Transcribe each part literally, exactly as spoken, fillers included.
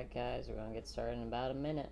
Alright guys, we're gonna get started in about a minute.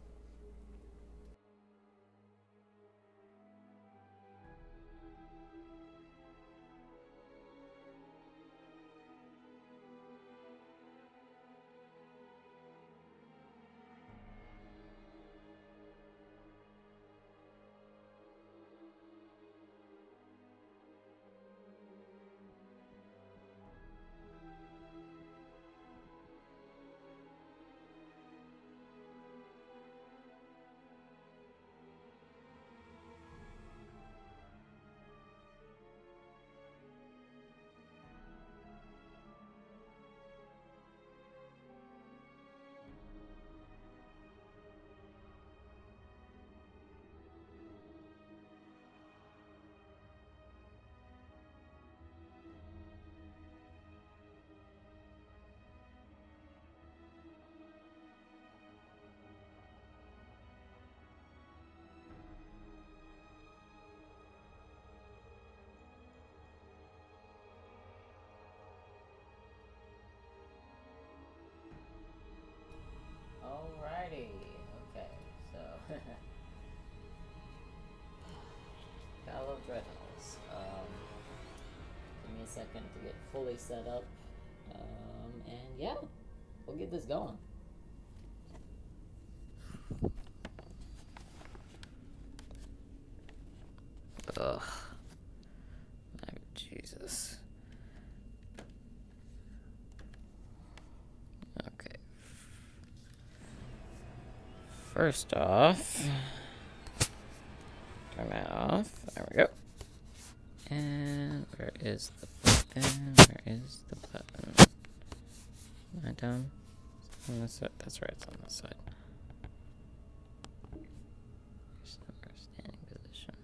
Alrighty, okay, so gotta love Dreadhalls. Um, give me a second to get fully set up, um, and yeah, we'll get this going. Ugh, oh, Jesus. Okay. First off, turn that off. There we go. And where is the button? Where is the button? Am I done? On this side? That's right, it's on this side. Standing position.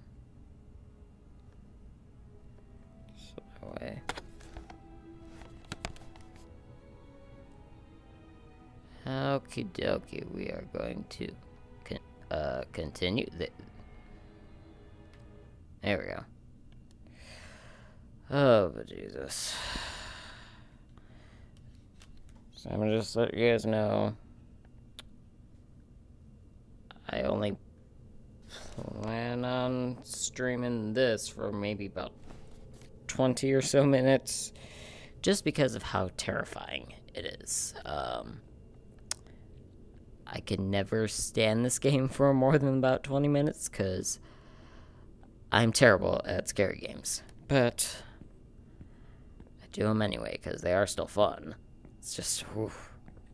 So that way. Okie dokie, we are going to con uh, continue. The there we go. Oh, but Jesus. So I'm gonna just let you guys know. I only plan on streaming this for maybe about twenty or so minutes, just because of how terrifying it is. Um, I can never stand this game for more than about twenty minutes, because I'm terrible at scary games. But I do them anyway, because they are still fun. It's just, oof.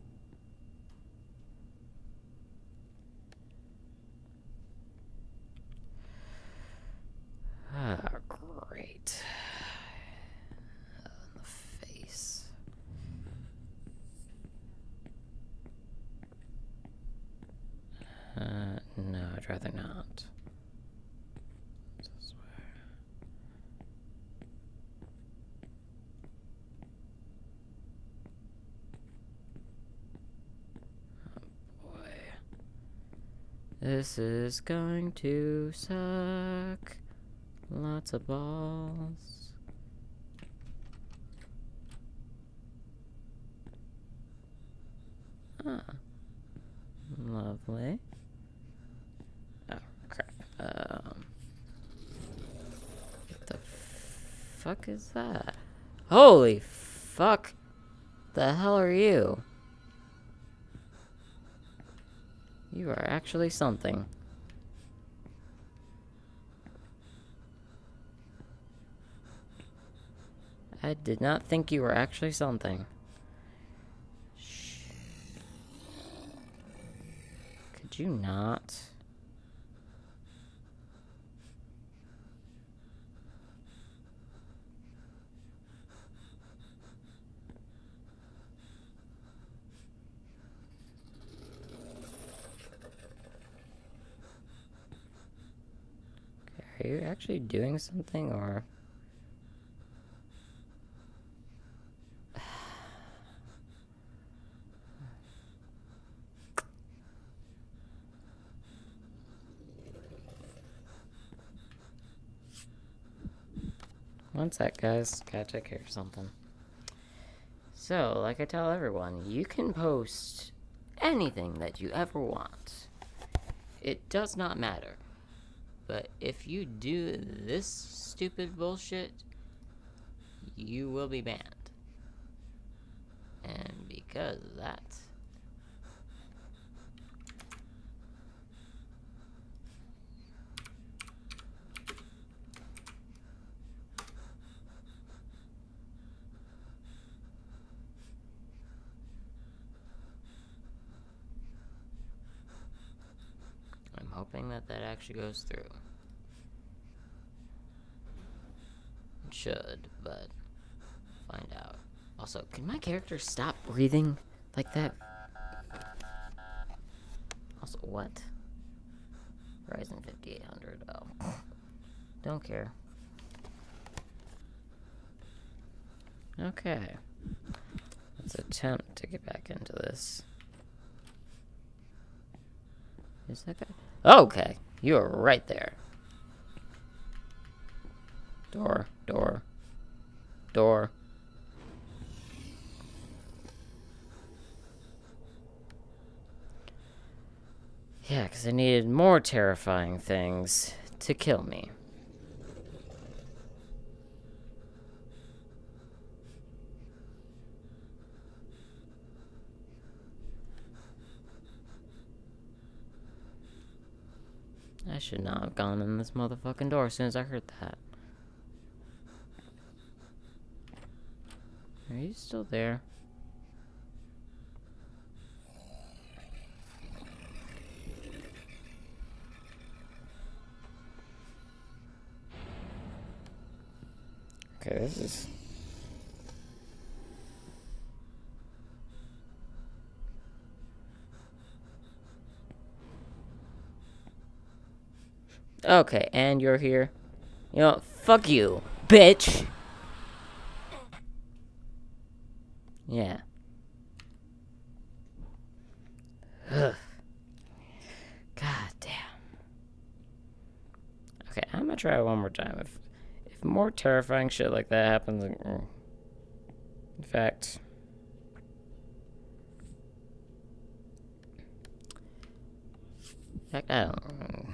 Ah, great. Uh, in the face. Uh, no, I'd rather not. This way. Oh boy. This is going to suck. Lots of balls. Ah. Lovely. Oh, crap. Um. What the fuck is that? Holy fuck! The hell are you? You are actually something. I did not think you were actually something. Shh. Could you not? Are you actually doing something, or? One sec, guys. Gotta take care of something. So, like I tell everyone, you can post anything that you ever want. It does not matter. But if you do this stupid bullshit, you will be banned. And because of that, I'm hoping that that actually goes through. It should, but find out. Also, can my character stop breathing like that? Also, what? Ryzen fifty-eight hundred. Oh, don't care. Okay. Let's attempt to get back into this. Is that guy? Okay, you are right there. Door, door, door. Yeah, because I needed more terrifying things to kill me. I should not have gone in this motherfucking door as soon as I heard that. Are you still there? Okay, this is... Okay, and you're here. You know, fuck you, bitch! Yeah. Ugh. God damn. Okay, I'm gonna try it one more time. If if more terrifying shit like that happens, like, in fact, in fact, I don't.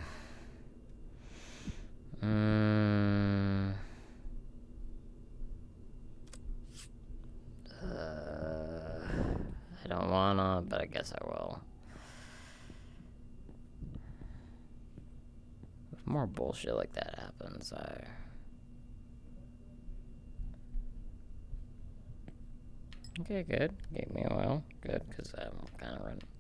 Um, uh, I don't wanna, but I guess I will. If more bullshit like that happens, I... Okay, good. Gave me a while. Good, because I'm kind of running.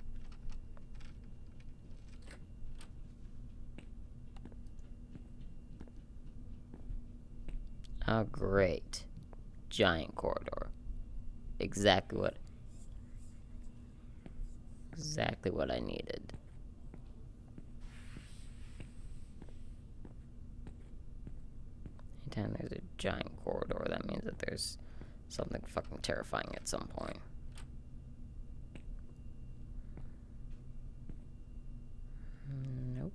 Oh, great. Giant corridor. Exactly what... Exactly what I needed. Anytime there's a giant corridor, that means that there's something fucking terrifying at some point. Nope.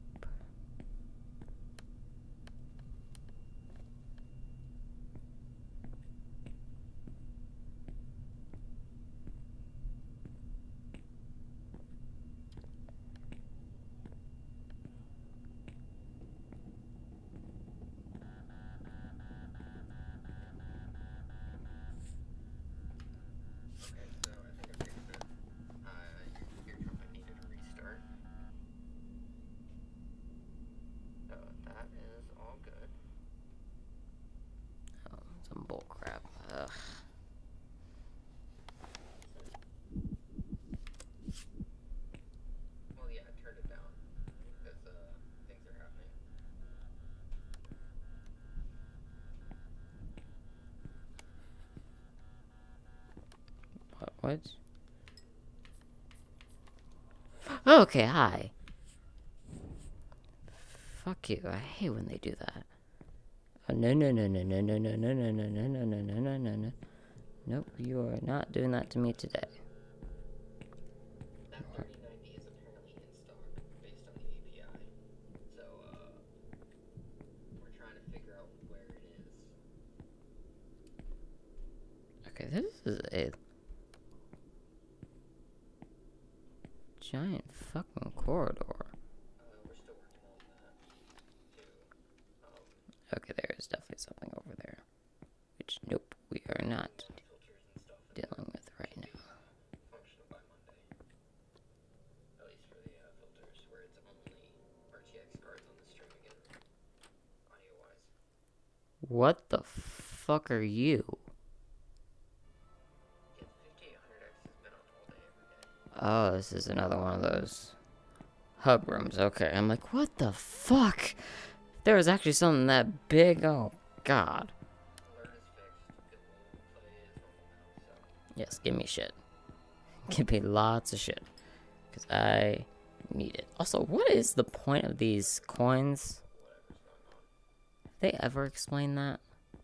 Some bull crap. Ugh. Well, yeah, I turned it down because uh, things are happening. What? What? Okay, hi. Fuck you. I hate when they do that. Oh, no, no, no, no, no, no, no, no, no, no, no, no, no, no, no, no, no. Nope, you are not doing that to me today. That thirty ninety is apparently in stock based on the A P I. So, uh, we're trying to figure out where it is. Okay, this is a... giant fucking corridor. Uh, we're still working on that, too. Um, Okay, there is definitely something over there. Which, nope, we are not filters and stuff. dealing with right now. Functional by Monday. At least for the uh, filters, where it's only R T X cards on the stream again, audio-wise. What the fuck are you? Yeah, the fifty-eight hundred X has been on all day, every day. Oh, this is another one of those hub rooms. Okay, I'm like, what the fuck? If there was actually something that big, oh god. Alert is fixed. It will play as normal now, so. Yes, give me shit. Give me lots of shit. Because I need it. Also, what is the point of these coins? Whatever's going on. Have they ever explained that?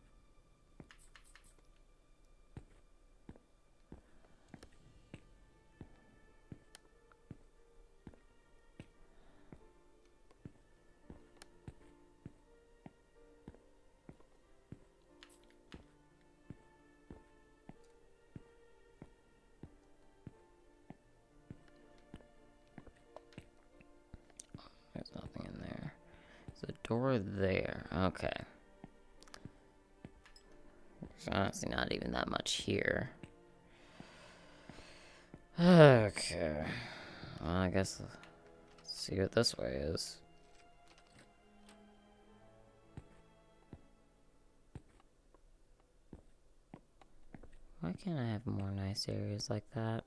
There's nothing in there. There's a door there. Okay. There's honestly not even that much here. Okay. Well, I guess let's see what this way is. Why can't I have more nice areas like that?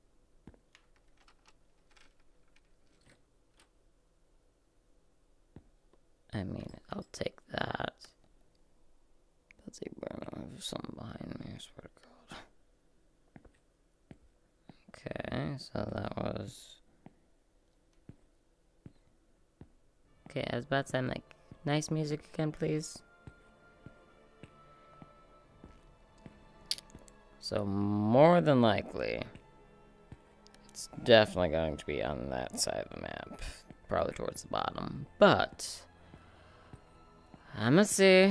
I mean, I'll take that. Let's see, but I don't have something behind me, I swear to God. Okay, so that was... Okay, I was about to say, I'm like, nice music again, please. So, more than likely, it's definitely going to be on that side of the map. Probably towards the bottom. But, I'm gonna see.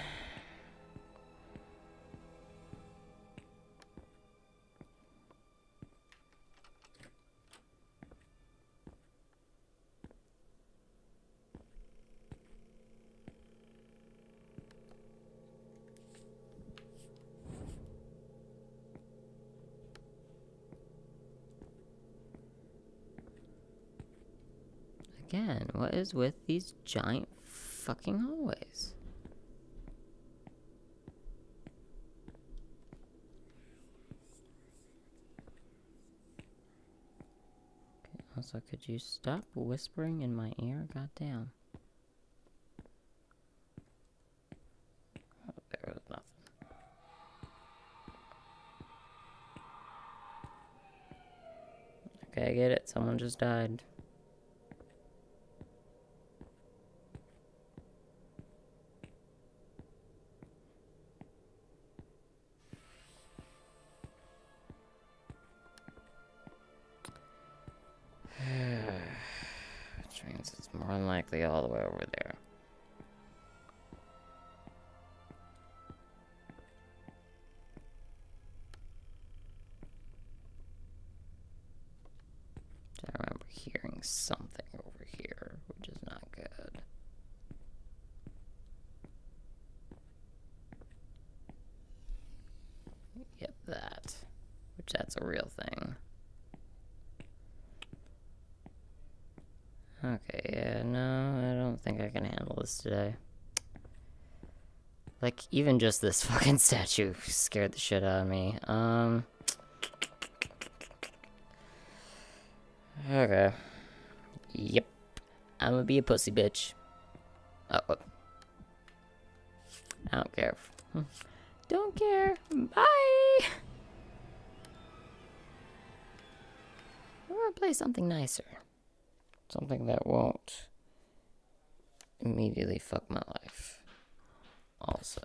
Again, what is with these giant fucking hallways? Okay, also, could you stop whispering in my ear? Goddamn. Oh, there was nothing. Okay, I get it. Someone just died. Which means it's more than likely all the way over there. I remember hearing something over here, which is not good. Yep, that. Which that's a real thing. Okay, yeah, no, I don't think I can handle this today. Like, even just this fucking statue scared the shit out of me. Um... Okay. Yep. I'm gonna be a pussy bitch. Oh, oh. I don't care. Don't care. Bye! We're gonna play something nicer. Something that won't immediately fuck my life. Also.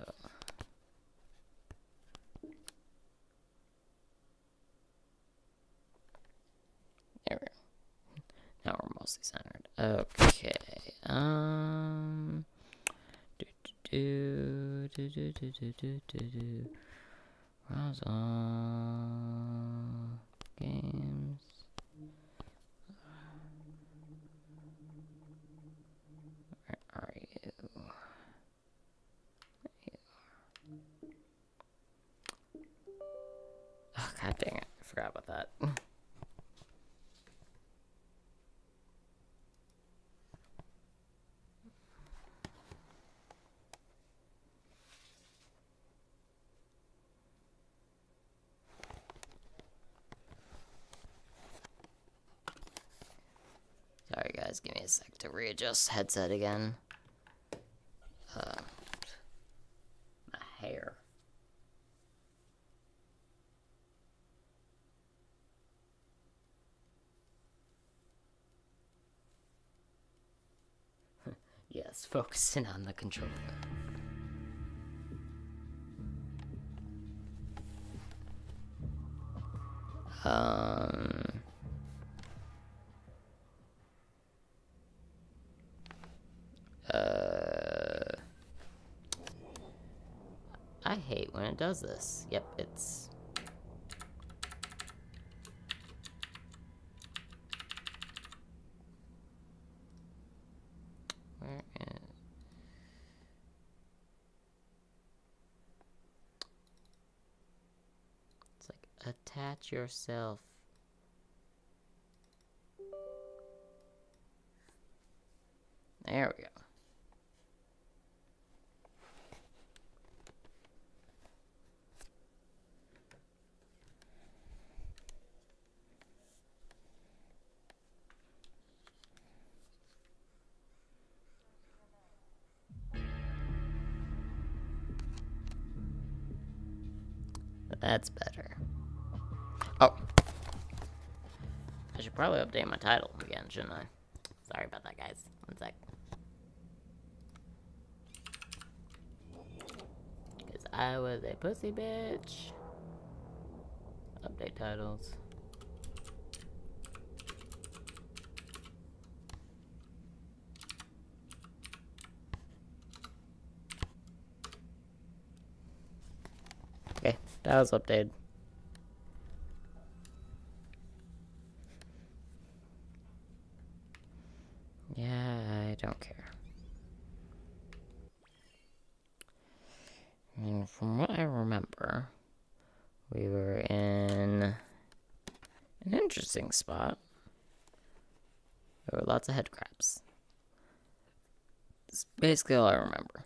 There we go. Now we're mostly centered. Okay. Um. Do do do do do do do do do. Browse all games. God dang it. I forgot about that. Sorry guys, give me a sec to readjust headset again. Uh, my hair. Yes, focusing on the controller. Um... Uh... I hate when it does this. Yep, it's... Where is... It's like, attach yourself. There we go. That's better. Oh. I should probably update my title again, shouldn't I? Sorry about that, guys. One sec. Because I was a pussy bitch. Update titles. Okay, that was updated. Yeah, I don't care. I mean, from what I remember, we were in an interesting spot. There were lots of head crabs. That's basically all I remember.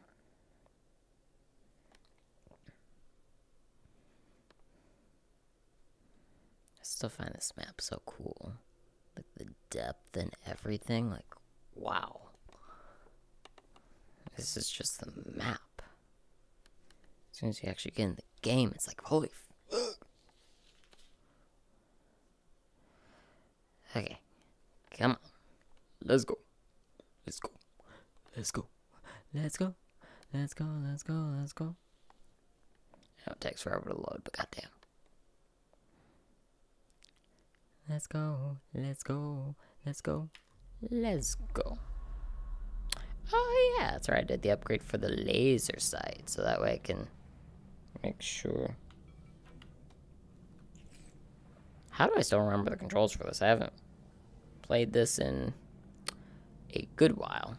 I still find this map so cool. Like the depth and everything, like, wow. This is just the map. As soon as you actually get in the game, it's like, holy fuck. Okay. Come on. Let's go. Let's go. Let's go. Let's go. Let's go. Let's go. Let's go. Now it takes forever to load, but goddamn. Let's go. Let's go. Let's go. Let's go. Oh yeah, that's right. I did the upgrade for the laser sight, so that way I can make sure. How do I still remember the controls for this? I haven't played this in a good while.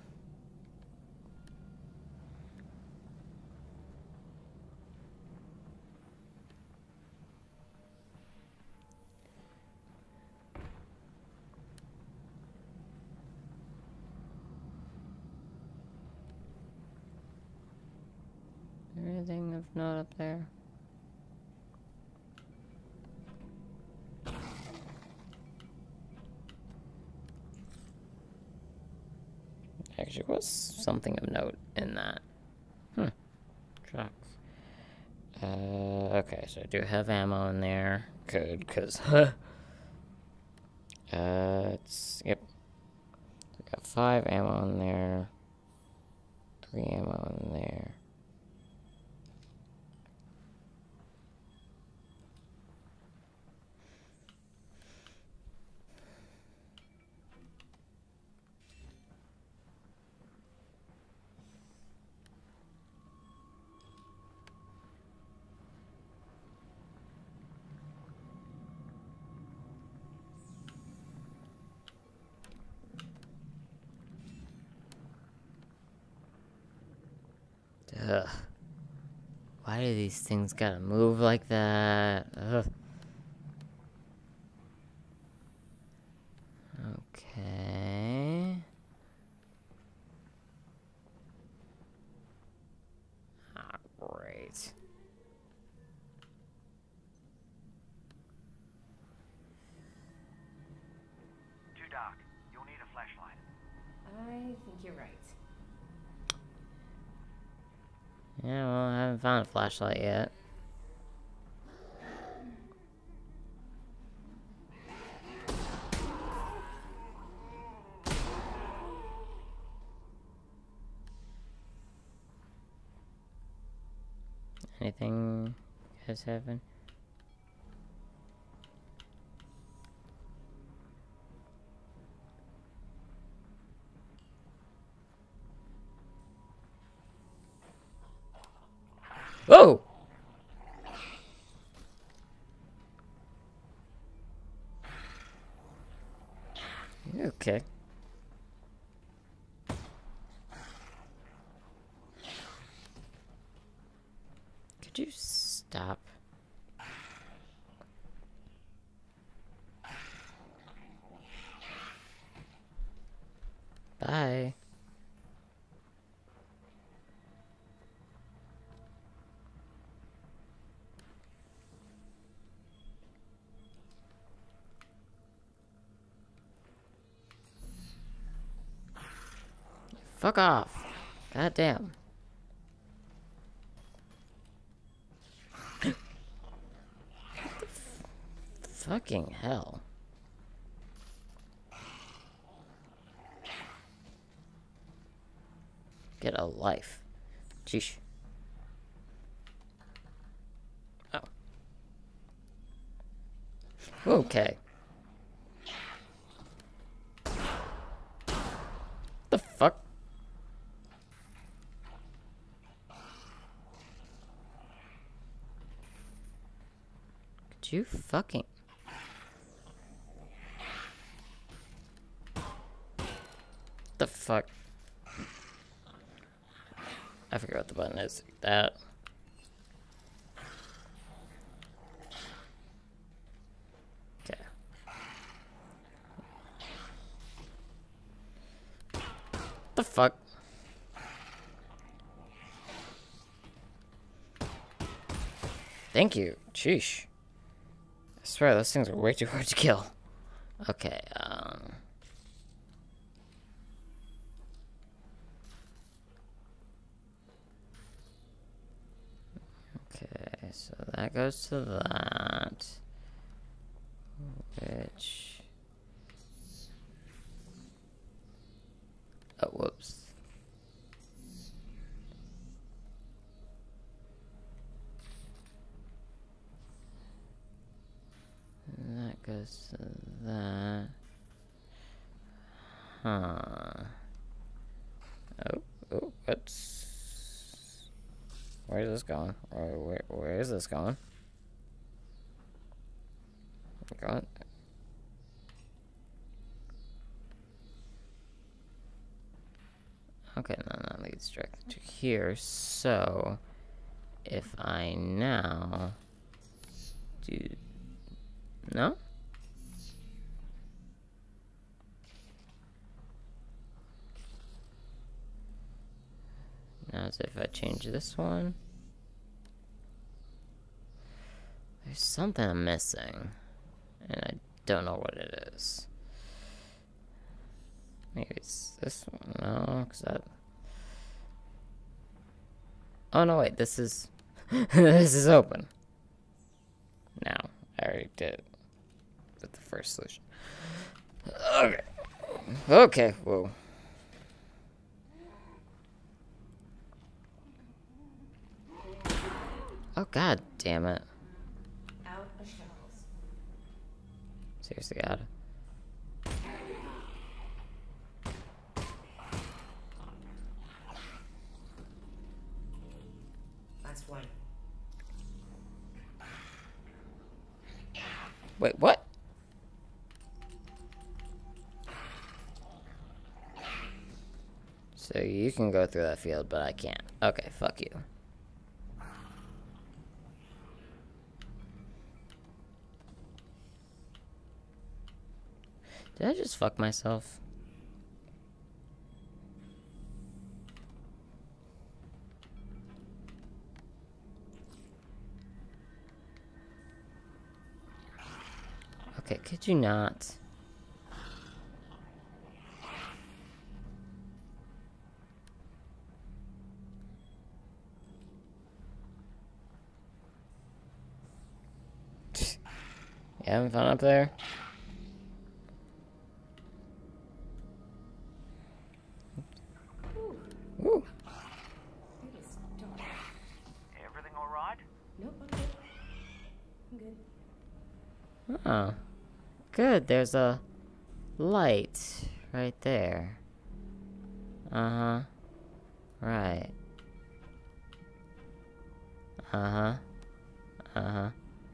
Anything of note up there? Actually, was something of note in that. Hmm. Trucks. Uh, okay, so I do have ammo in there. Good, because, huh. Uh, it's, yep. I got five ammo in there. Three ammo in there. Ugh. Why do these things gotta move like that? Ugh. I think you're right. Yeah, well, I haven't found a flashlight yet. Anything has happened? Whoa! Okay. Could you stop? Bye. Fuck off. God damn. Fucking hell. Get a life. Sheesh. Oh. Okay. The fuck? Could you fucking... The fuck? I forget what the button is. That. Okay. The fuck? Thank you. Sheesh. I swear those things are way too hard to kill. Okay, um... Okay, so that goes to that. Which... Oh, whoops. And that goes to that. Huh. Oh, oh, what's... Where is this going? Where, where, where is this going? Going? Okay, then that leads directly to here. So, if I now do... No? Now, as if I change this one, there's something I'm missing, and I don't know what it is. Maybe it's this one. No, because that. Oh no! Wait, this is this is open. Now I already did it with the first solution. Okay. Okay. Whoa. Oh god damn it. Out of shells. Seriously, God. That's one. Wait, what? So you can go through that field, but I can't. Okay, fuck you. Did I just fuck myself? Okay, could you not? You having fun up there? Ooh, Ooh. it is dark. Everything all right? Nope, I'm good. I'm good. Oh. Good, there's a light right there. Uh-huh. Right. Uh-huh. Uh-huh.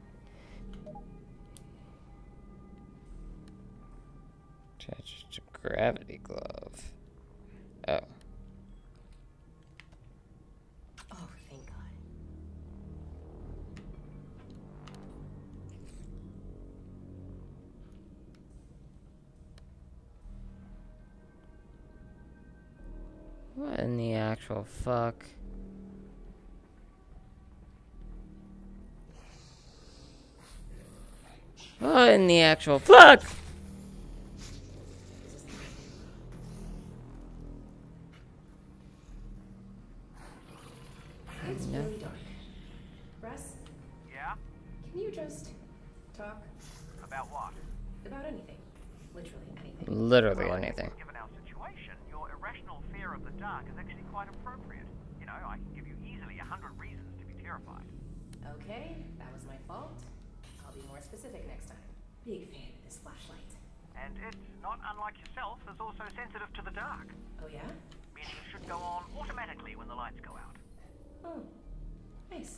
Just a gravity glove. Oh. Oh, thank God. What in the actual fuck? What in the actual fuck? It's No. really dark. Russ, Yeah? can you just talk About what? about anything? Literally anything. Literally Well, I think anything. Given our situation, your irrational fear of the dark is actually quite appropriate. You know, I can give you easily a hundred reasons to be terrified. Okay, that was my fault. I'll be more specific next time. Big fan of this flashlight. And it, not unlike yourself, is also sensitive to the dark. Oh yeah? Meaning it should go on automatically when the lights go out. Oh, nice.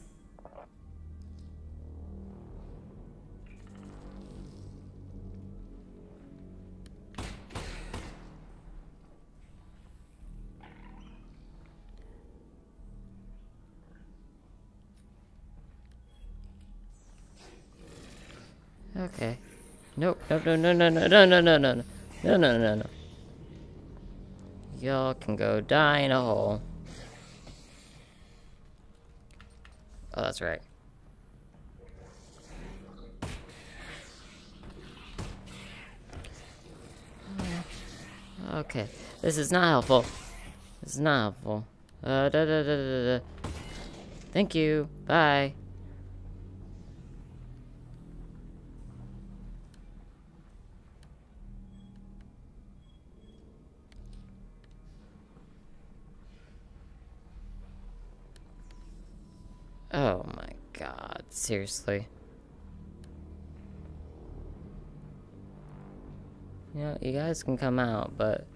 Okay. Nope, nope, no, no, no, no, no, no, no, no, no, no, no, no, no. Y'all can go die in a hole. Oh, that's right. Okay, this is not helpful. This is not helpful. Uh, da, da, da, da, da. Thank you. Bye. Oh my god, seriously. You know, you guys can come out, but...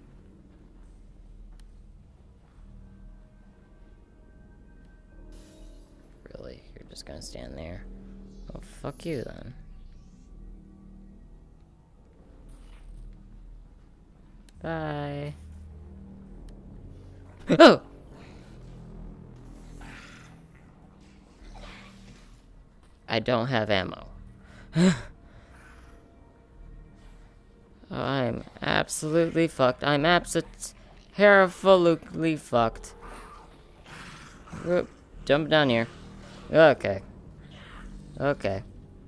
Really? You're just gonna stand there? Oh, fuck you then. Bye. Oh! I don't have ammo. I'm absolutely fucked. I'm absolutely fucked. Whoop. Jump down here. Okay. Okay.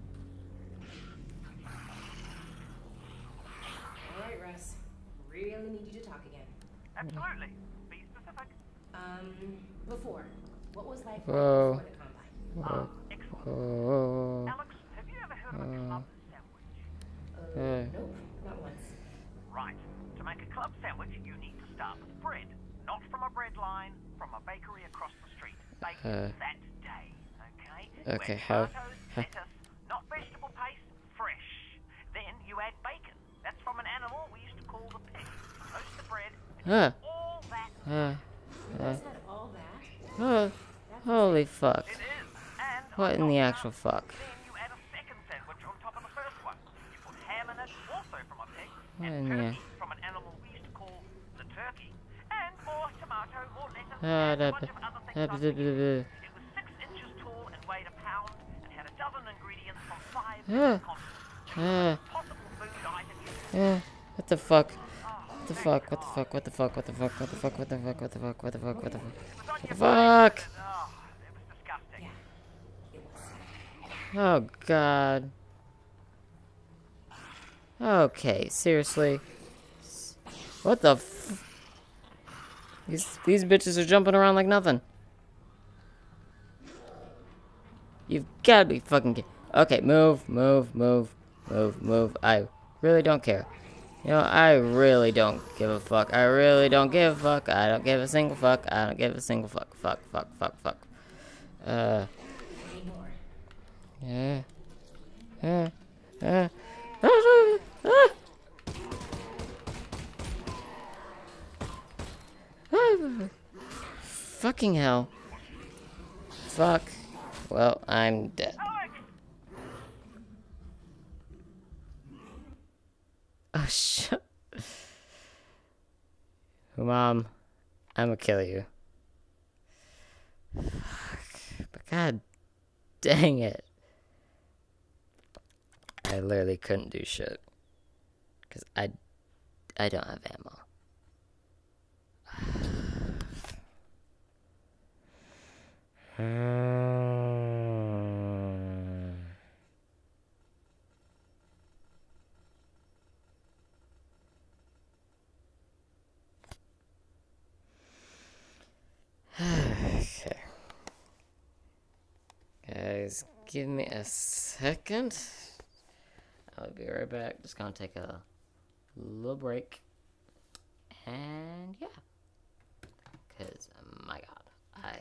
Alright, Russ. Really need you to talk again. Absolutely. Be specific. Um, before. What was life like Whoa. before the Combine? Ah, excellent. Oh. Alex, have you ever heard of a club sandwich? Uh, Uh. nope, not once. Right. To make a club sandwich, you need to start with bread. Not from a bread line, from a bakery across the street. Baked Uh. that day, okay? Okay, Where how- tomatoes, how- lettuce, not vegetable paste, fresh. Then you add bacon. That's from an animal we used to call the pig. Toast the bread, and Ah. all that. Uh, You guys had all that? uh, holy fuck. It is. And What in on the top of actual that, fuck? Then you add a second sandwich on top of the first one. You put ham in it, also from a pig, What and in the- turkey from an animal we used to call the turkey, and more tomato or lettuce, Ah, and a da- bunch of other ah, things da- like da- that. da- da- It was six inches tall and weighed a pound, and had a dozen ingredients from five Ah. different continents. Uh, Possible food items. uh, what the fuck? What the fuck? What the fuck? What the fuck? What the fuck? What the fuck? What the fuck? What the fuck? What the fuck? What the fuck? It was on The your fuck? plate, and, oh, it was disgusting. It was. Oh god. Okay, seriously. What the f- These these bitches are jumping around like nothing. You've gotta be fucking ki- Okay, move, move, move, move, move. I really don't care. You know, I really don't give a fuck. I really don't give a fuck. I don't give a single fuck. I don't give a single fuck. Fuck, fuck, fuck, fuck. Uh. Yeah. Uh. Uh. Ah, ah, ah. Fucking hell. Fuck. Well, I'm dead. Oh, shit. Mom, I'm gonna kill you. Fuck. But god dang it. I literally couldn't do shit. Because I, I don't have ammo. Okay. Guys, give me a second. I'll be right back. Just gonna take a little break. And yeah. Because, my god, I...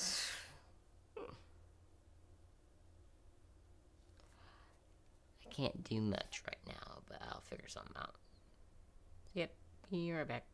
I can't do much right now, but I'll figure something out. Yep, be right back.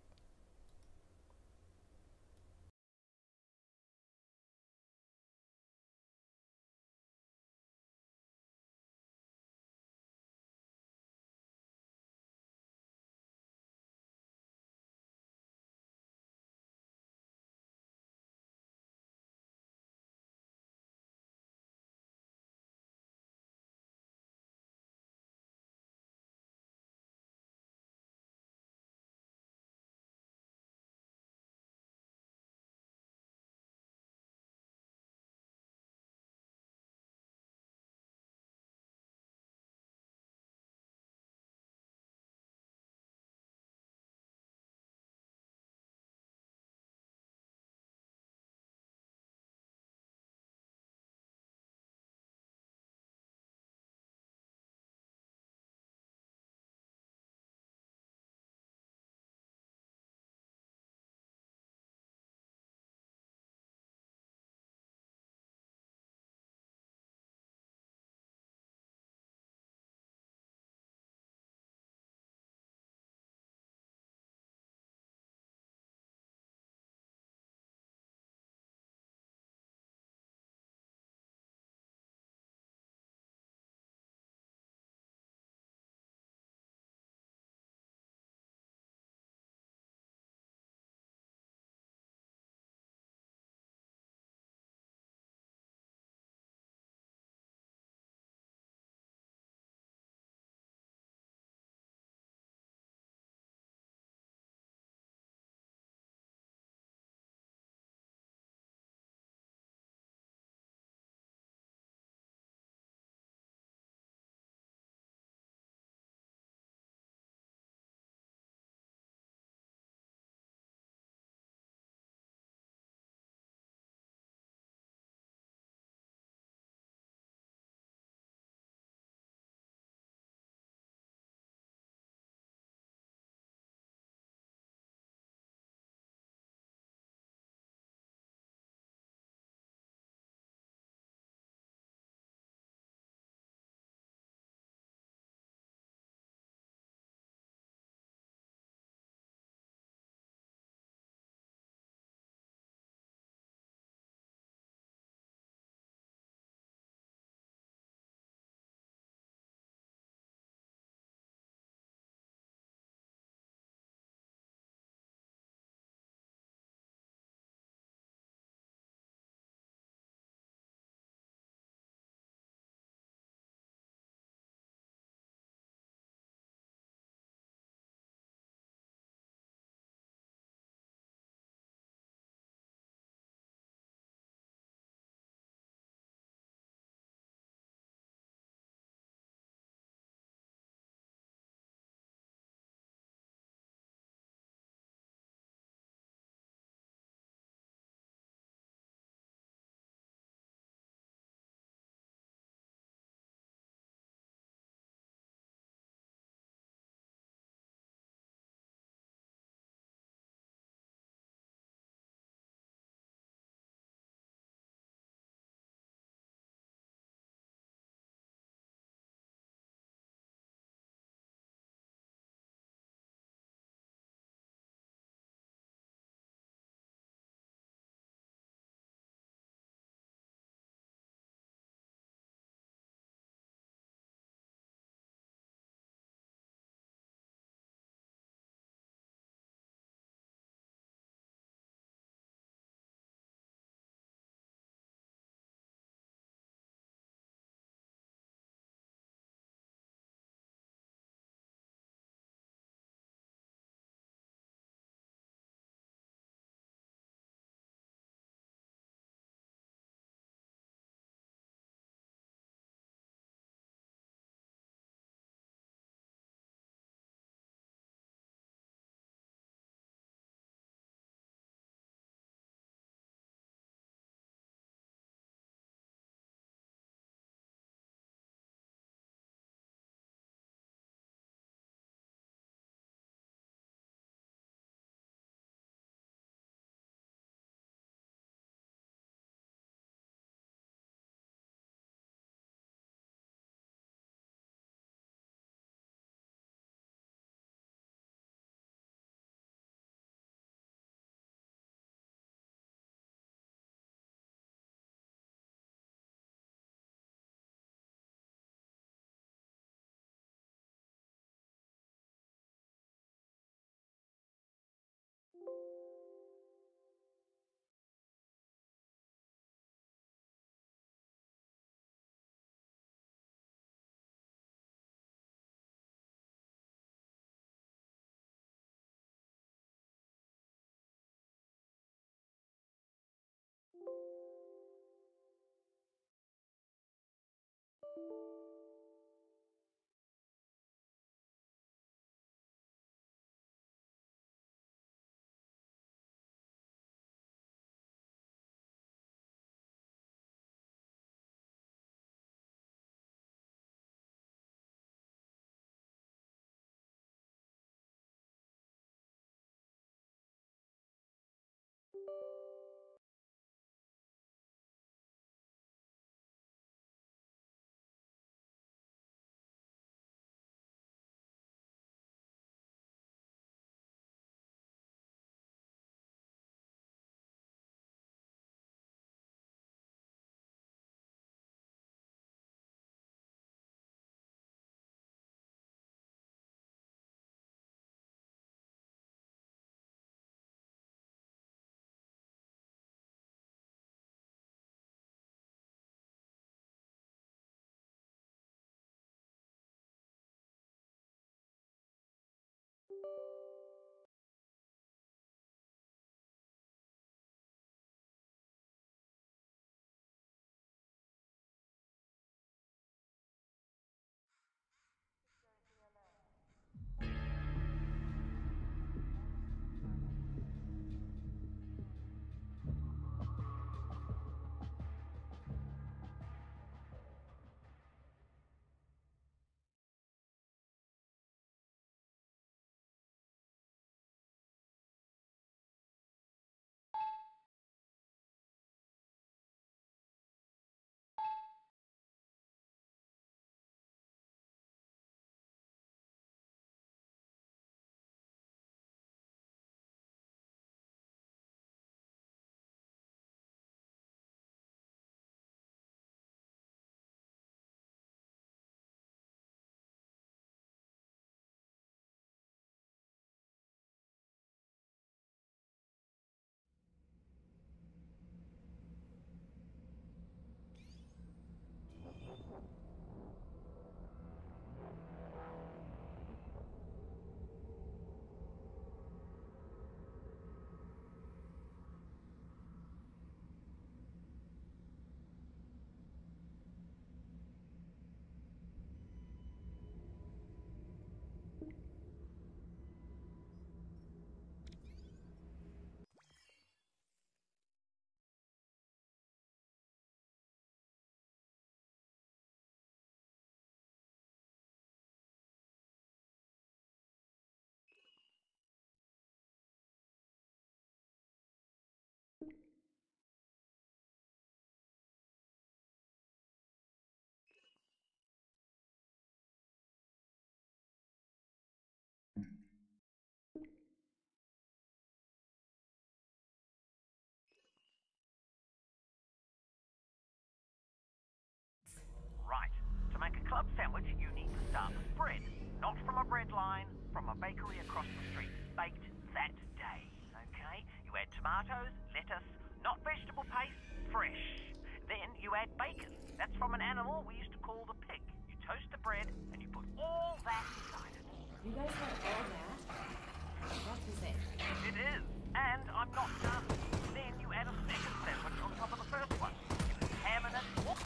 directly across the street, baked that day, okay? You add tomatoes, lettuce, not vegetable paste, fresh. Then you add bacon. That's from an animal we used to call the pig. You toast the bread, and you put all that inside it. You guys had all that? That's insane. It is, and I'm not done. Then you add a second sandwich on top of the first one. You put ham in it. Whoop.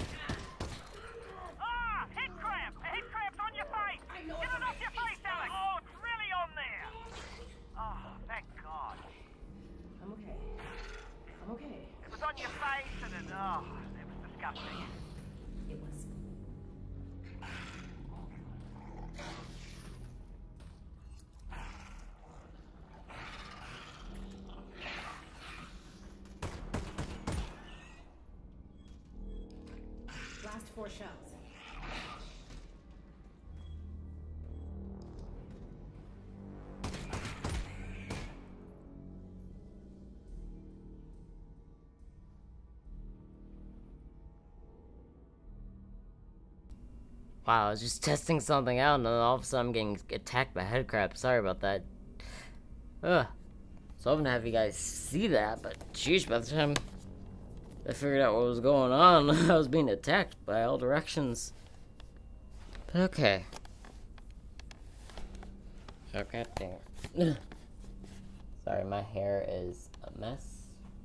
Ah! Head crab! A head crab's on your face! I know Get it's it on off my your face. face, Alex! Oh, it's really on there! Oh, thank God. I'm okay. I'm okay. It was on your face and it... Oh, it was disgusting. It was. Last four shells. Wow, I was just testing something out, and then all of a sudden I'm getting attacked by headcrab. Sorry about that. Ugh. So I'm gonna have you guys see that, but sheesh, by the time I figured out what was going on, I was being attacked by all directions. But okay. Okay, dang. Sorry, my hair is a mess.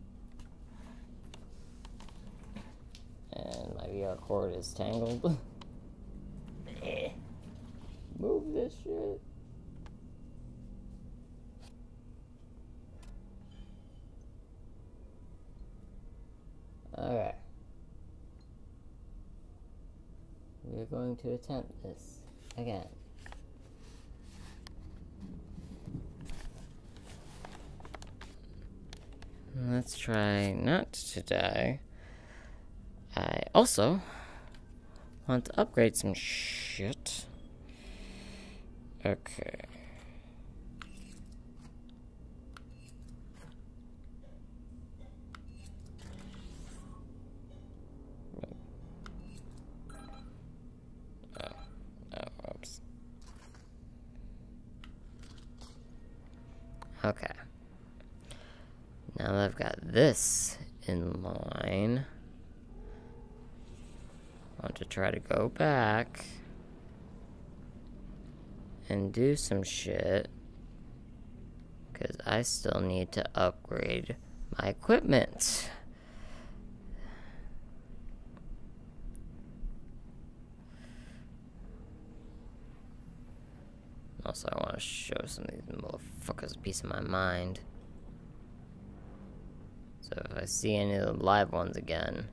And my V R cord is tangled. Move this shit. Okay. We're going to attempt this again. Let's try not to die. I also want to upgrade some shit. Okay. Oh, oh, oops. Okay. Now that I've got this in line, I want to try to go back and do some shit, because I still need to upgrade my equipment. Also, I want to show some of these motherfuckers a piece of my mind. So if I see any of the live ones again...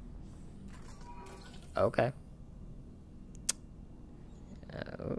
Okay. Oh.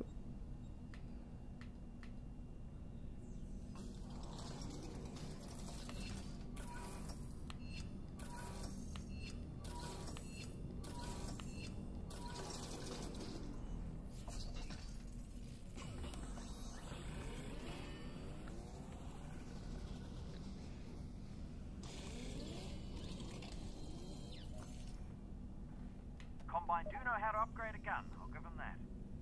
Combine do know how to upgrade a gun. I'll give them that.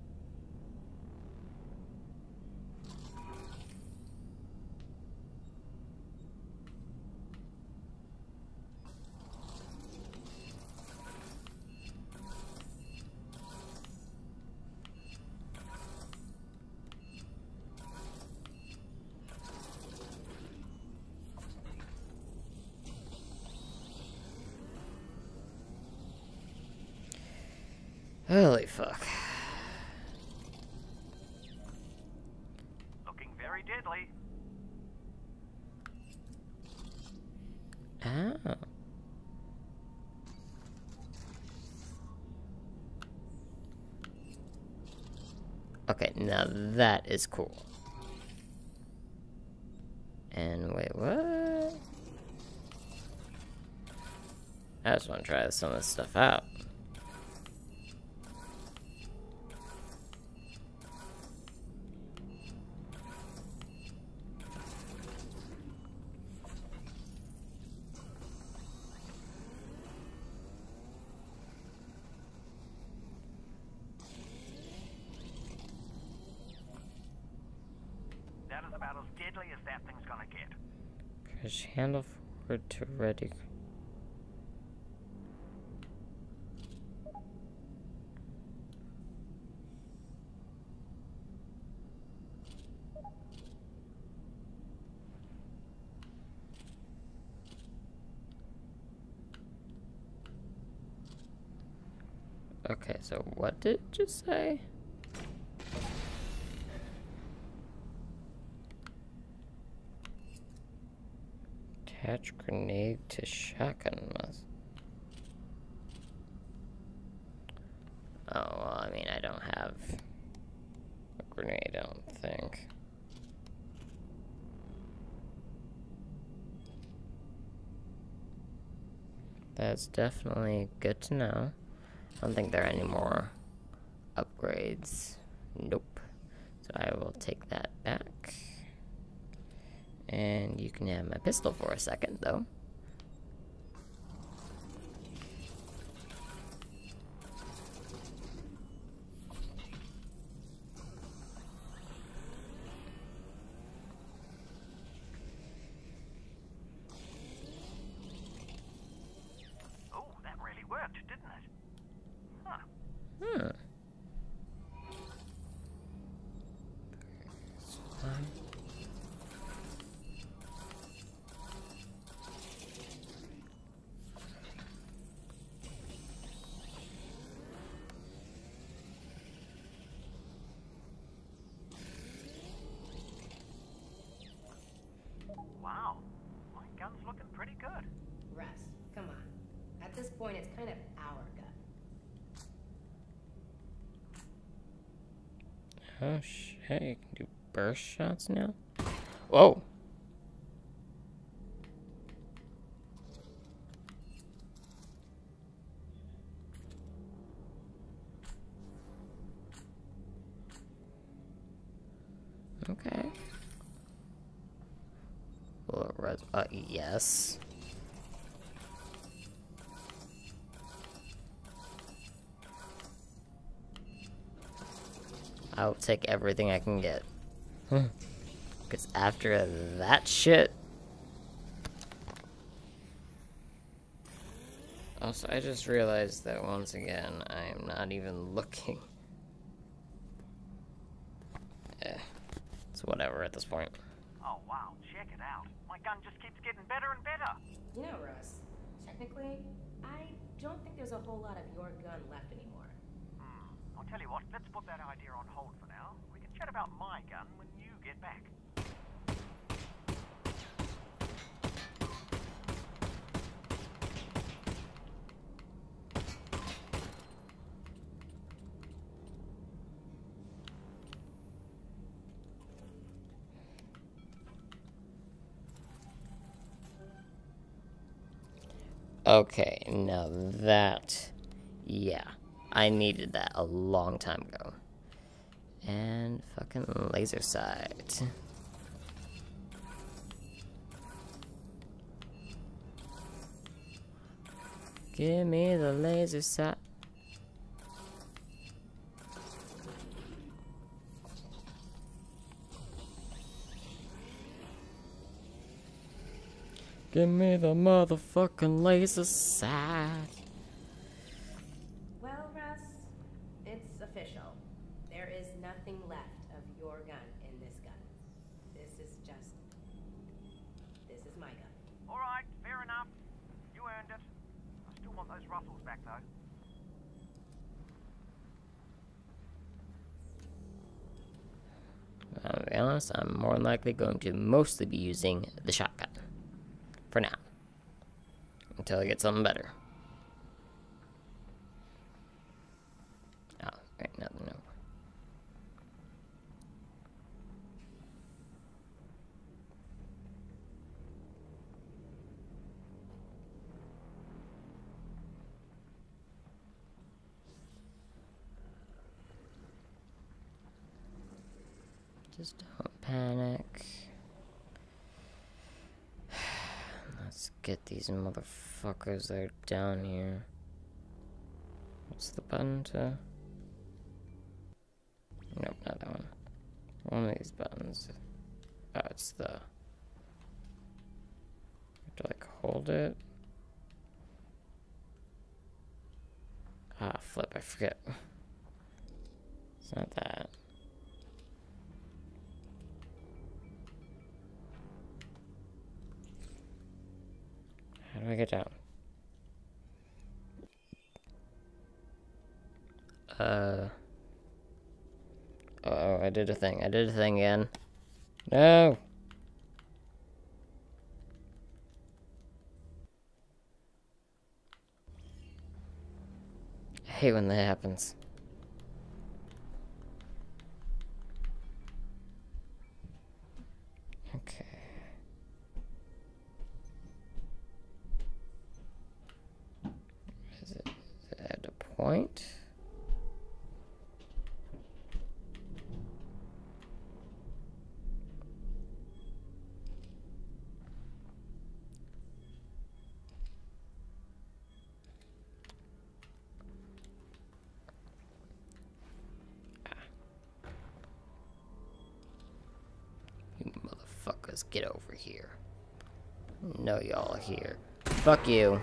Holy fuck. Looking very deadly. Oh. Okay, now that is cool. And wait, what? I just want to try some of this stuff out. That is about as deadly as that thing's gonna get. Push handle forward to ready. Okay, so what did it just say? Attach grenade to shotgun muzzle. Oh, well, I mean, I don't have a grenade, I don't think. That's definitely good to know. I don't think there are any more upgrades. Nope. So I will take that back. And you can have my pistol for a second, though. Oh, that really worked, didn't it? Huh. Hmm. Wow. My gun's looking pretty good. Russ, come on. At this point, it's kind of our gun. Oh shit, you can do burst shots now? Whoa! Okay. Well, res uh, yes. I'll take everything I can get. Because after that shit... Also, I just realized that once again, I am not even looking. Eh, it's whatever at this point. Oh, wow. Check it out. My gun just keeps getting better and better. You know, Russ, technically, I don't think there's a whole lot of your gun left anymore. Hmm. I'll tell you what, let's put that idea on hold for now. We can chat about my gun when you get back. Okay, now that... Yeah, I needed that a long time ago. And fucking laser sight. Give me the laser sight. Give me the motherfucking laser sight. Well, Russ, it's official. There is nothing left of your gun in this gun. This is just... This is my gun. All right, fair enough. You earned it. I still want those ruffles back, though. I'll be honest, I'm more than likely going to mostly be using the shotgun. For now. Until I get something better. Oh, right, nothing, no. Just don't panic. Let's get these motherfuckers that are down here. What's the button to... Nope, not that one. One of these buttons. what's the... To like hold it? Ah, flip, I forget. It's not that. How do I get down? Uh. Oh, I did a thing. I did a thing again. No! I hate when that happens. Okay. Is it, is it at a point? You motherfuckers, get over here. No, y'all are here. Fuck you.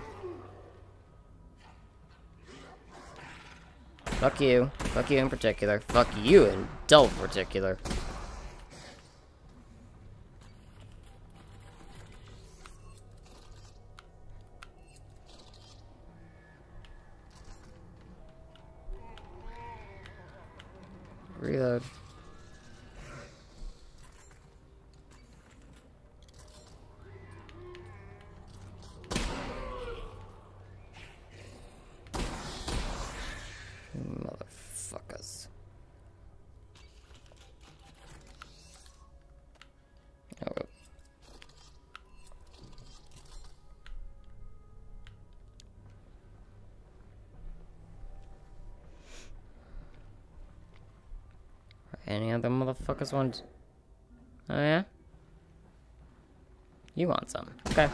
Fuck you. Fuck you in particular. Fuck you in double particular. Reload. Motherfuckers. Oh. Any other motherfuckers want? Oh yeah? You want some? Okay.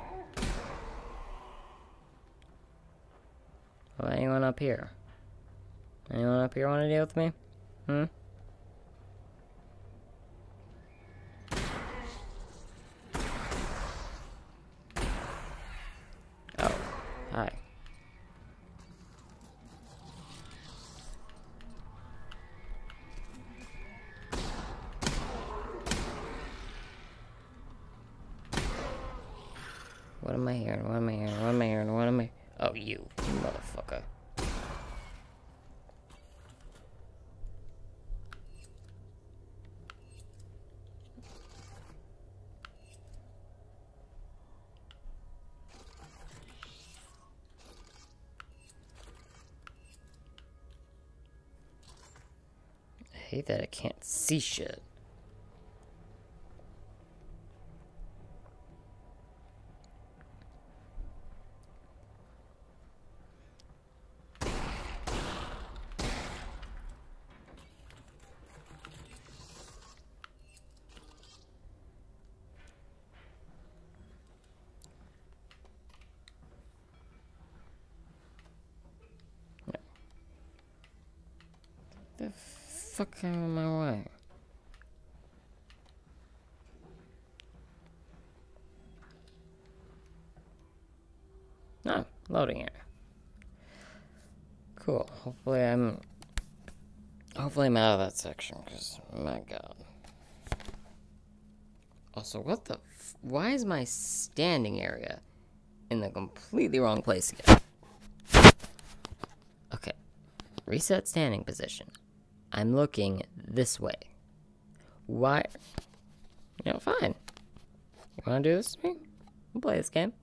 Well, anyone up here? Anyone up here want to deal with me? Hmm? Oh, hi. What am I hearing? What am I hearing? What am I hearing? What am I... Oh, you, you motherfucker. I hate that I can't see shit. The fuck out of my way. No, loading area. Cool. Hopefully I'm hopefully I'm out of that section, because my god. Also, what the f why is my standing area in the completely wrong place again? Okay. Reset standing position. I'm looking this way. Why? You know, fine. You wanna do this with me? We'll play this game.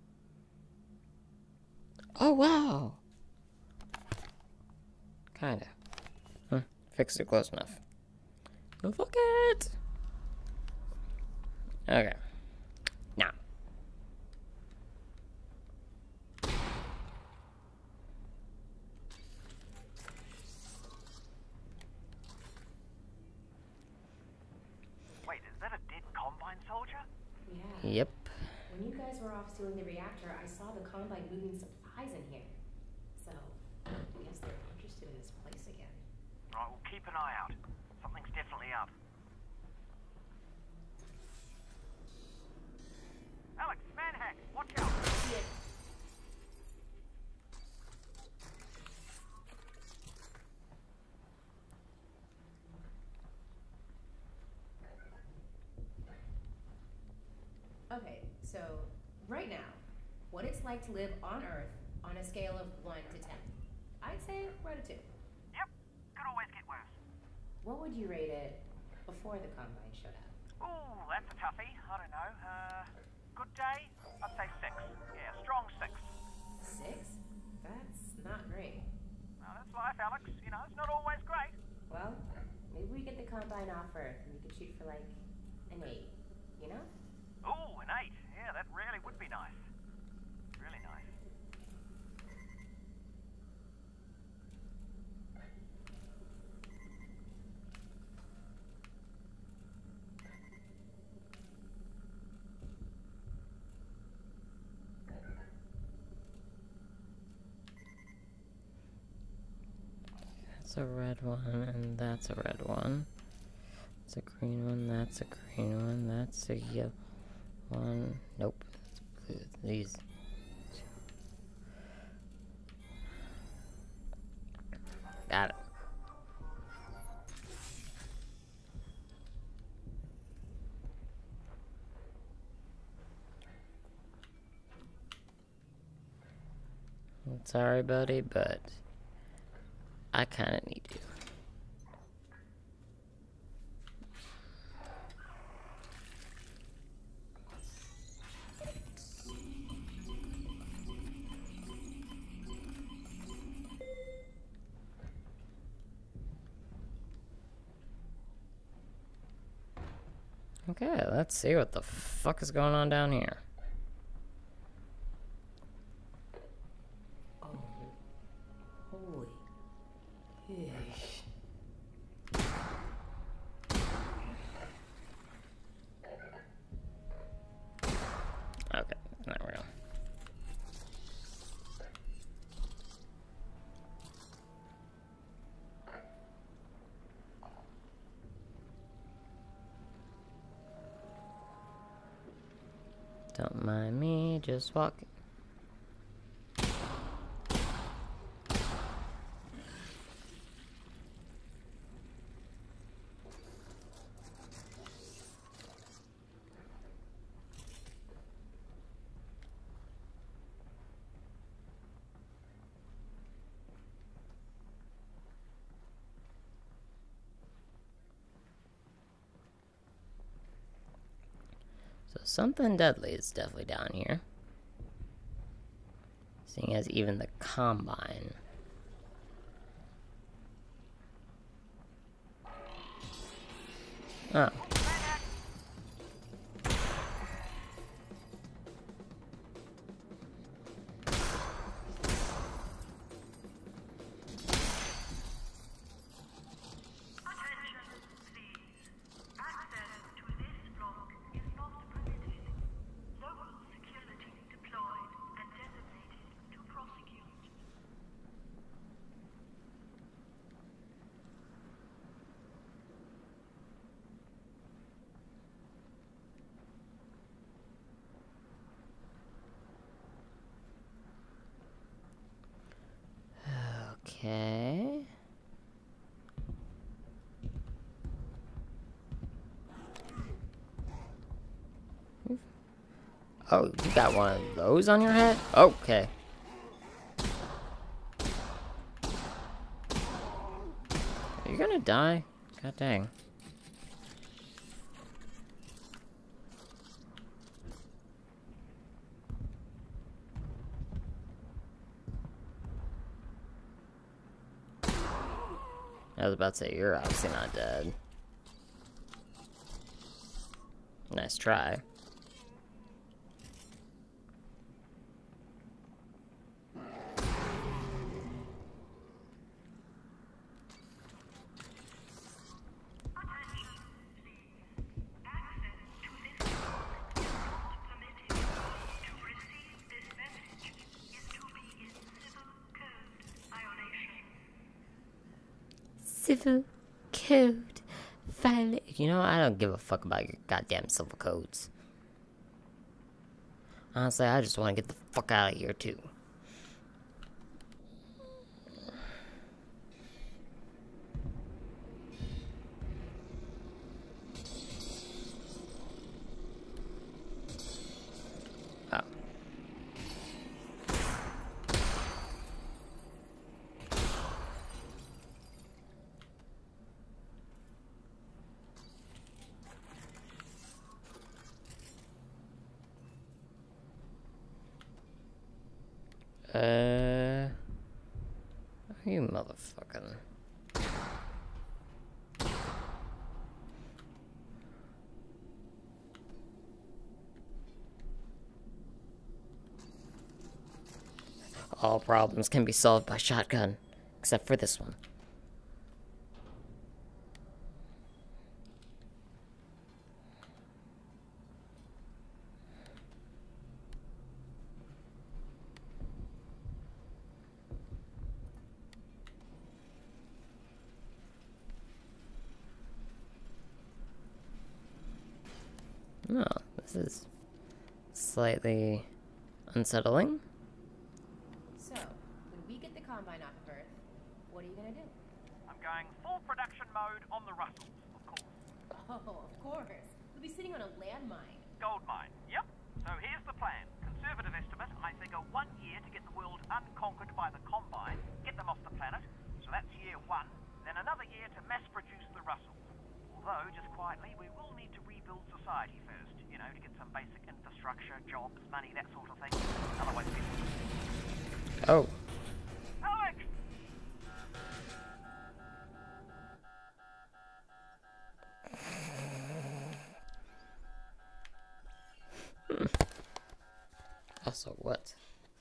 Oh, wow. Kinda. Huh. Fixed it close enough. Oh, fuck it. Okay. Now. Wait, is that a dead Combine soldier? Yeah. Yep. When you guys were off sealing the reactor, I saw the Combine moving supplies in here. So, I guess they're interested in this place again. Right, we'll keep an eye out. Something's definitely up. Alex, manhack, watch out. Okay, so right now, what it's like to live on Earth on a scale of one to ten. I'd say we're at a two. Yep, could always get worse. What would you rate it before the Combine showed up? Ooh, that's a toughie. I don't know. Uh, good day? I'd say six. Yeah, strong six. Six? That's not great. Well, that's life, Alex. You know, it's not always great. Well, maybe we get the Combine off Earth and we could shoot for like an eight, you know? Ooh, an eight. Yeah, that really would be nice. Really nice. That's a red one, and that's a red one. That's a green one, that's a green one, that's a yellow one. Nope. It's blue. These. Got it. I'm sorry, buddy, but I kind of need you. Okay, let's see what the fuck is going on down here. Oh, holy. Yeesh. Okay, there we go. Don't mind me, just walking. So something deadly is definitely down here. Seeing as even the Combine. Oh. Okay. Oh, you got one of those on your head? Okay. Are you gonna die? God dang. I was about to say, you're obviously not dead. Nice try. Civil code violation. You know, I don't give a fuck about your goddamn civil codes. Honestly, I just want to get the fuck out of here, too. Oh. Uh, you motherfucking. All problems can be solved by shotgun, except for this one. No, oh, this is slightly unsettling. So, when we get the Combine off of Earth, what are you gonna do? I'm going full production mode on the Russells, of course. Oh, of course. We'll be sitting on a landmine. Gold mine, yep. So here's the plan. Conservative estimate, I figure one year to get the world unconquered by the Combine, get them off the planet, so that's year one. Then another year to mass produce the Russells. Although, just quietly, we will need to rebuild society first, you know, to get some basic infrastructure, jobs, money, that sort of thing. Otherwise, people... Oh. Alex! Also, what?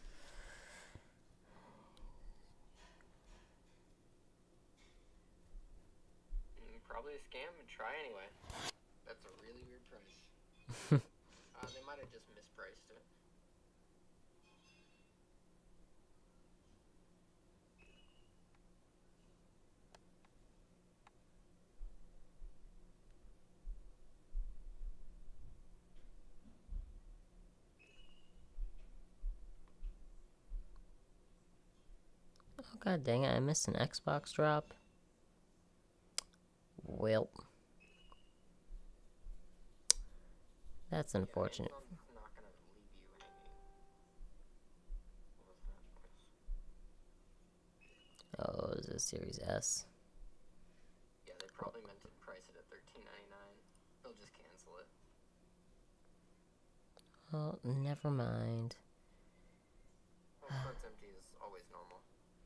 Probably a scam, and try anyway. That's a really weird price. uh, they might have just mispriced it. Oh, god dang it, I missed an Xbox drop. Well. That's unfortunate. Yeah, Amazon's not gonna leave you hanging. What was that choice? Oh, is it Series S? Yeah, they probably meant to price it at thirteen ninety-nine. They'll just cancel it. Oh, never mind. Well, cart's empty is always normal.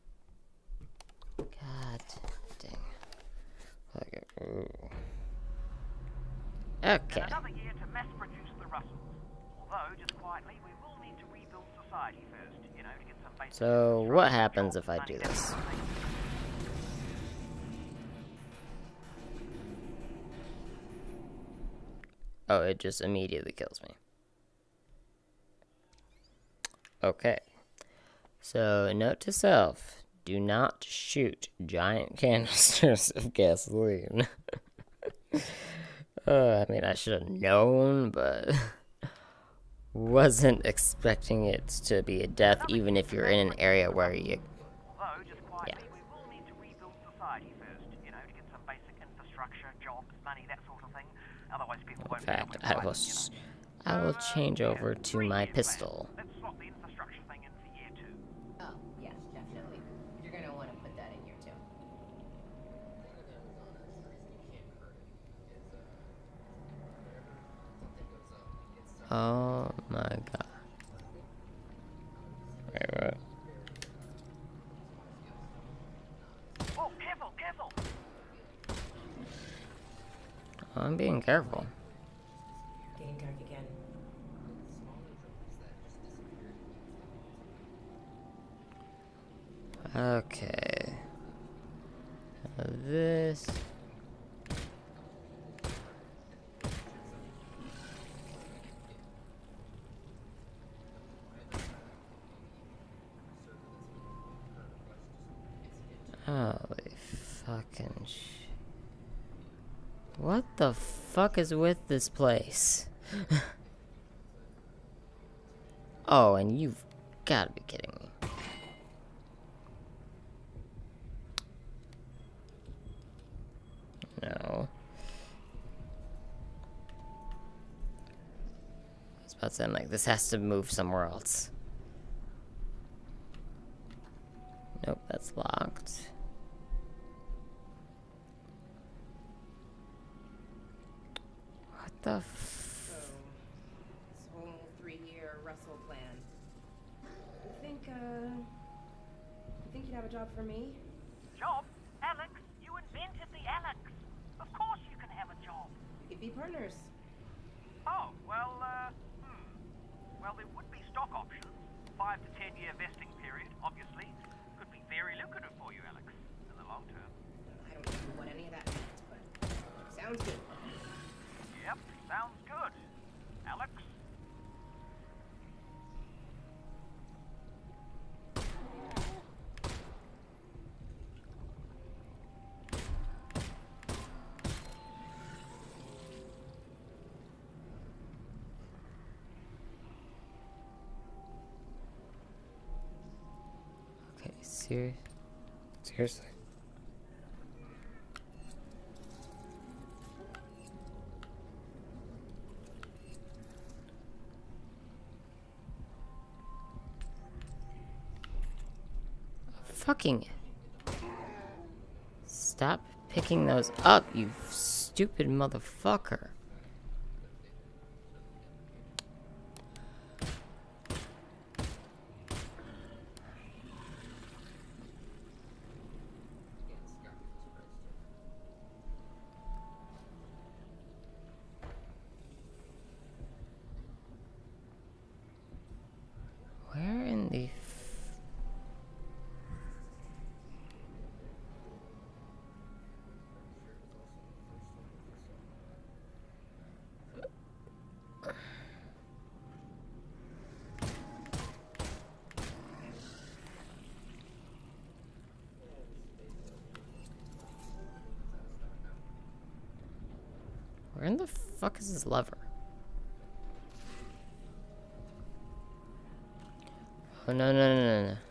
God dang. Okay. Ooh. Okay. And another year to mass produce the Russells. Although, just quietly, we will need to rebuild society first, you know, to get some basic... So, what happens if I do this? Oh, it just immediately kills me. Okay. So, note to self. Do not shoot giant canisters of gasoline. uh, I mean, I should have known, but wasn't expecting it to be a death, even if you're in an area where you... Although, just quietly, Yeah. we will need to rebuild society first, you know, to get some basic infrastructure, jobs, money, that sort of thing. Otherwise, people In won't fact, know I will, s- I will change over to my pistol. Let's swap the infrastructure thing in for year two. Oh, yeah, definitely. You're gonna want to put that in here too. Oh my god. Wait, what? Oh, careful, careful! I'm being careful. Getting dark again. Okay. Now this. Holy fucking sh... What the fuck is with this place? Oh, and you've got to be kidding me. No. I was about to say, I'm like, this has to move somewhere else. Nope, that's locked. What the f- So, this whole three-year Russell plan. You think, uh... You think you'd have a job for me? Job? Alex, you invented the Alex. Of course you can have a job. We could be partners. Oh, well, uh, hmm. Well, there would be stock options. Five to ten year vesting period, obviously. Could be very lucrative for you, Alex, in the long term. I don't know what any of that means, but sounds good. Yep, sounds good. Alex? Okay, serious. Seriously. Fucking. Stop picking those up, you stupid motherfucker. Where in the... Where in the fuck is this lever? Oh, no, no, no, no, no.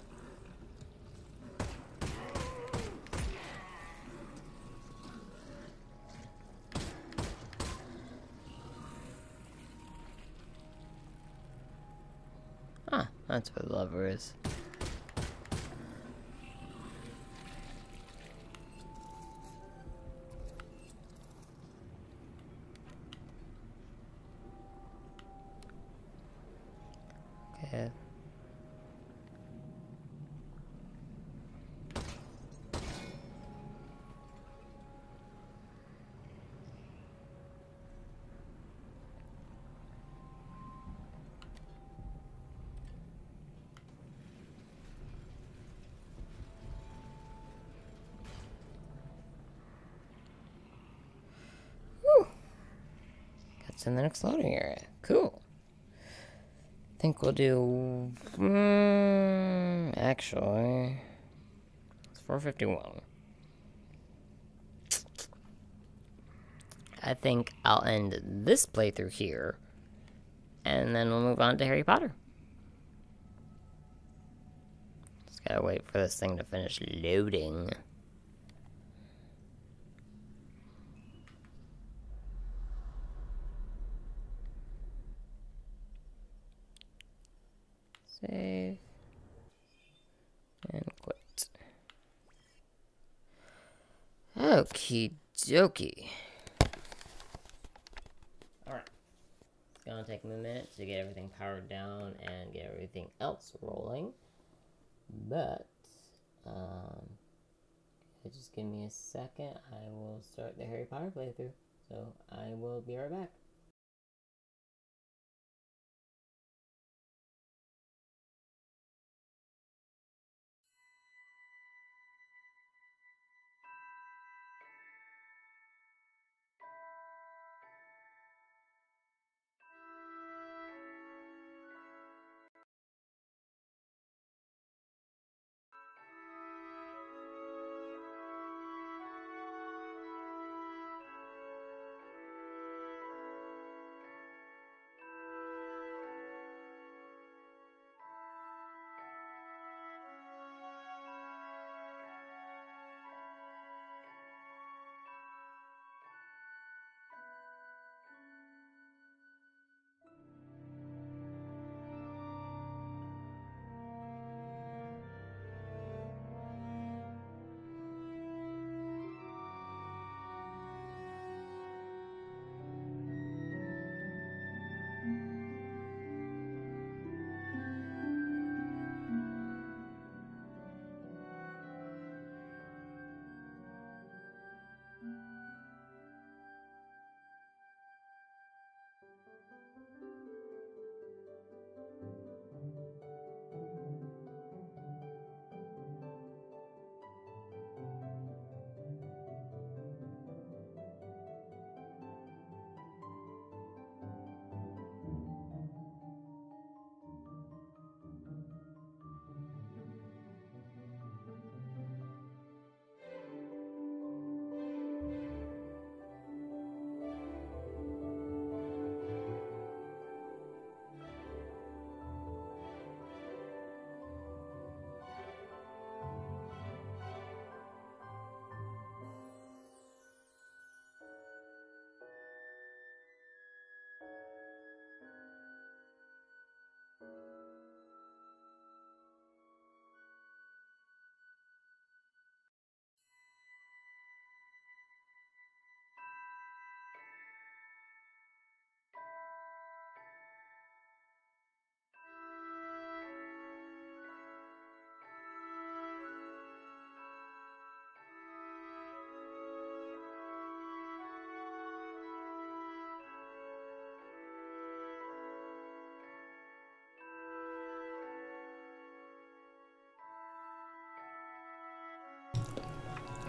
Ah, that's where the lever is. Okay. Whew. That's in the next loading area. Cool. Think we'll do... Mm, actually... It's four fifty-one. I think I'll end this playthrough here. And then we'll move on to Harry Potter. Just gotta wait for this thing to finish loading. Save. And quit. Okie dokie. Alright. It's gonna take me a minute to get everything powered down and get everything else rolling. But, um, just give me a second. I will start the Harry Potter playthrough. So, I will be right back.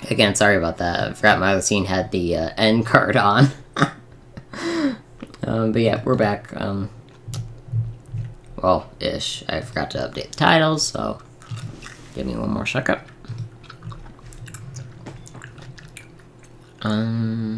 Again, sorry about that. I forgot my scene had the uh, end card on. um, but yeah, we're back. Um, well, ish. I forgot to update the titles, so give me one more second. Um...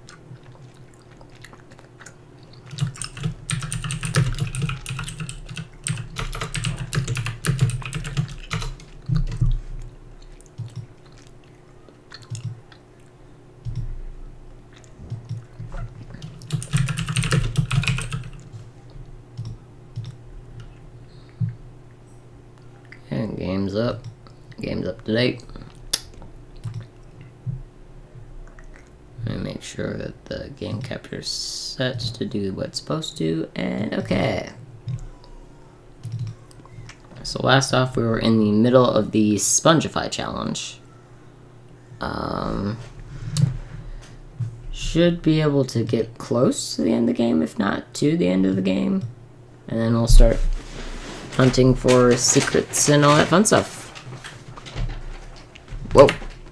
And game's up. Game's up to date. Let me make sure that the game capture is set to do what it's supposed to, and okay. So last off, we were in the middle of the Spongify challenge. Um, should be able to get close to the end of the game, if not to the end of the game. And then we'll start hunting for secrets and all that fun stuff. Whoa.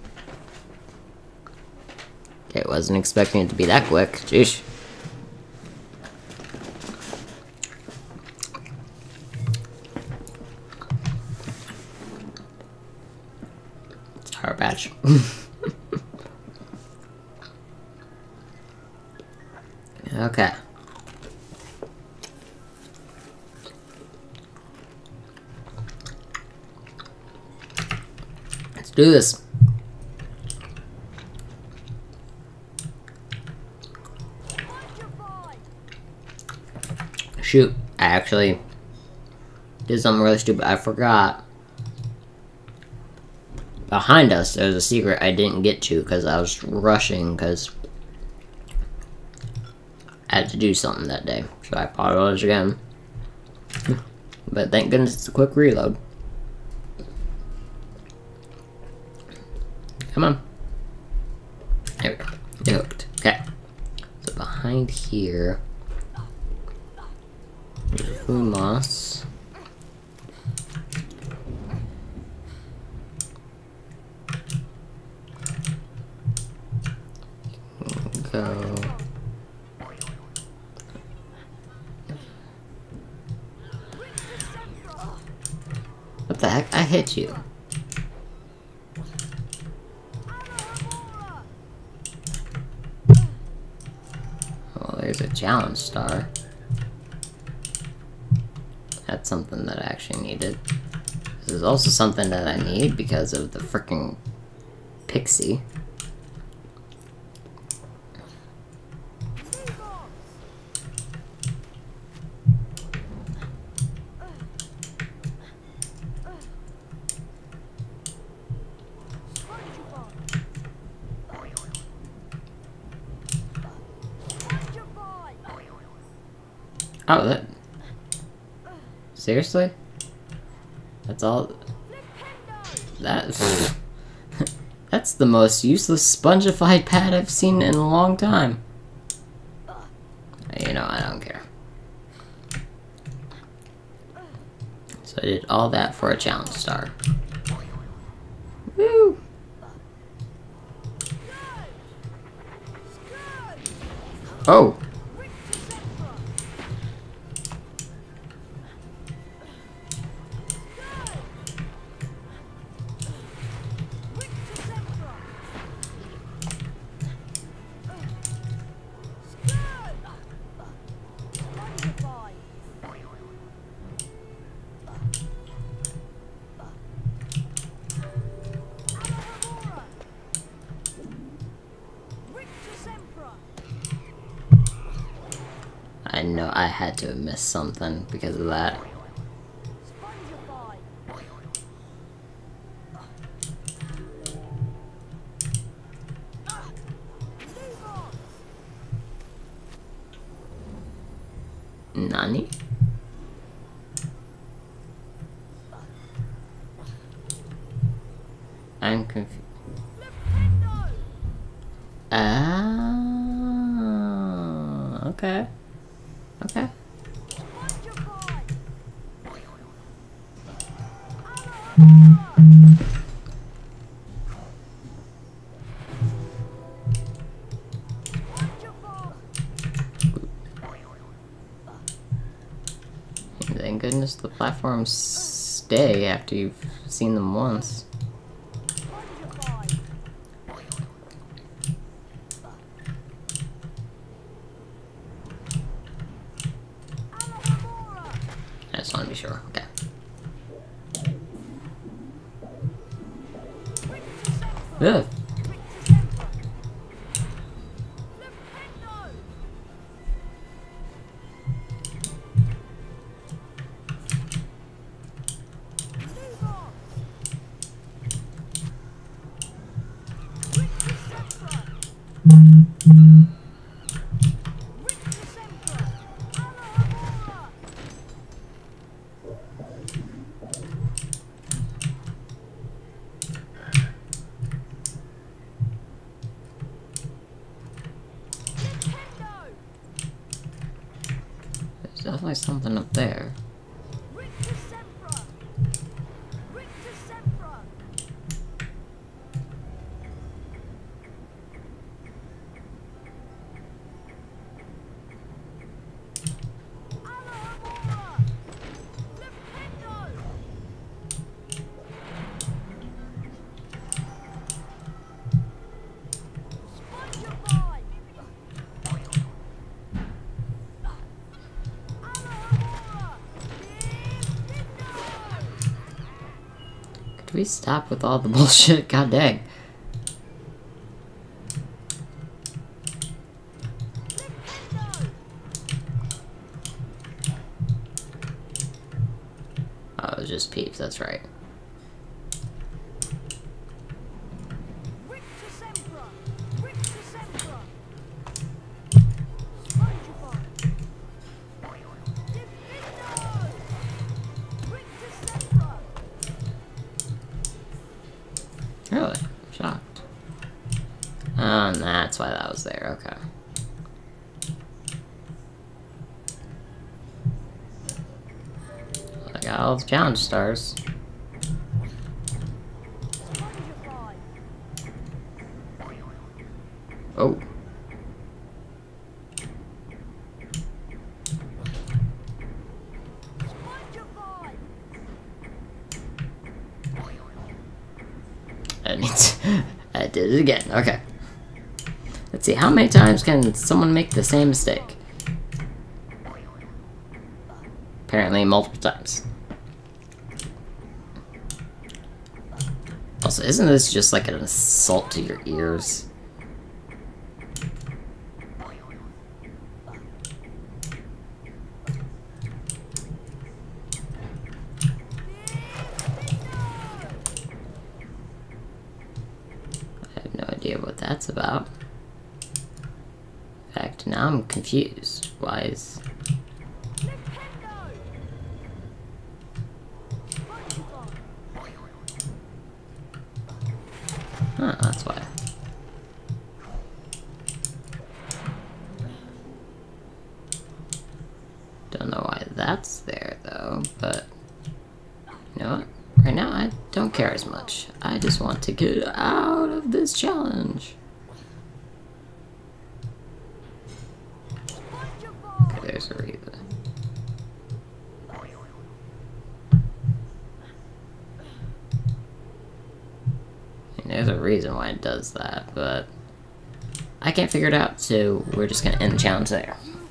Okay, wasn't expecting it to be that quick. Jeez. It's our batch. Okay. Let's do this. Shoot, I actually did something really stupid. I forgot. Behind us, there's a secret I didn't get to because I was rushing because I had to do something that day. So I apologize again. But thank goodness it's a quick reload. Come on. There we go. Get hooked. Okay. So behind here, there's food moss. Go. What the heck? I hit you. Oh, there's a challenge star. That's something that I actually needed. This is also something that I need because of the frickin' pixie. Oh, that... Seriously? That's all... That... That's the most useless spongified pad I've seen in a long time. You know, I don't care. So I did all that for a challenge star. Woo! Oh! I know I had to have missed something because of that. Nani? I'm confused. Ah, okay. Okay. Thank goodness the platforms stay after you've seen them once. I just want to be sure. Okay. Yeah. There's definitely something up there. Could we stop with all the bullshit? God dang. Oh, it was just peeps, that's right. Really? Shocked. Um, that's why that was there, okay. I got all the challenge stars. Oh. I need to, I did it again. Okay. Let's see, how many times can someone make the same mistake? Apparently multiple times. Also, isn't this just like an assault to your ears? I have no idea what that's about. In fact, now I'm confused. Why is... Huh, that's why. Don't know why that's there, though, but... You know what? Right now, I don't care as much. I just want to get out of this challenge. Okay, there's a reason. There's a reason why it does that, but I can't figure it out, so we're just gonna end the challenge there.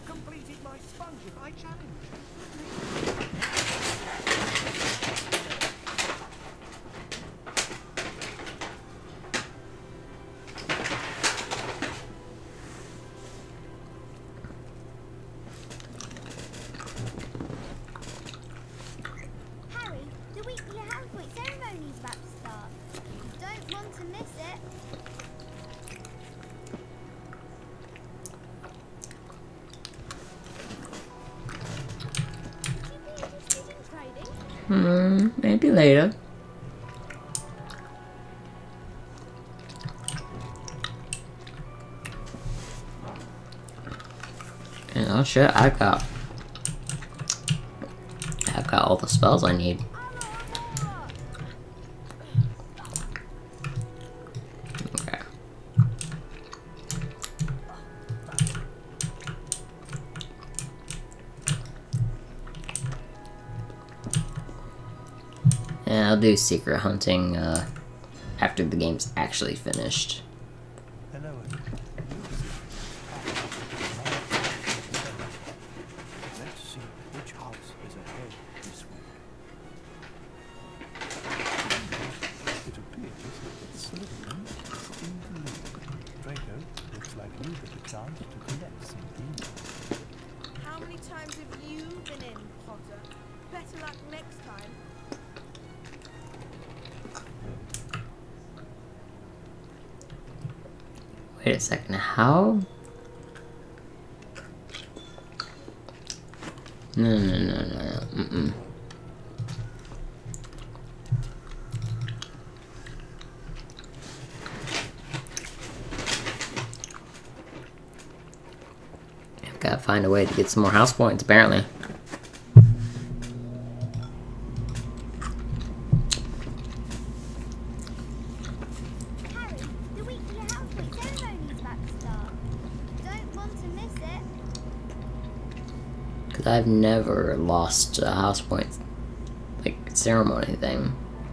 Hmm, maybe later. And oh shit, I've got I've got all the spells I need. Okay. I'll do secret hunting uh, after the game's actually finished. Hello. Let's see which house is ahead this week. It appears that Slytherin is in the lead. Draco, looks like you get a chance to collect some demons. How many times have you been in, Potter? Better luck next time. Wait a second, how? No, no, no, no, no, mm-mm. I've got to find a way to get some more house points, apparently. I've never lost a house point, like, ceremony thing.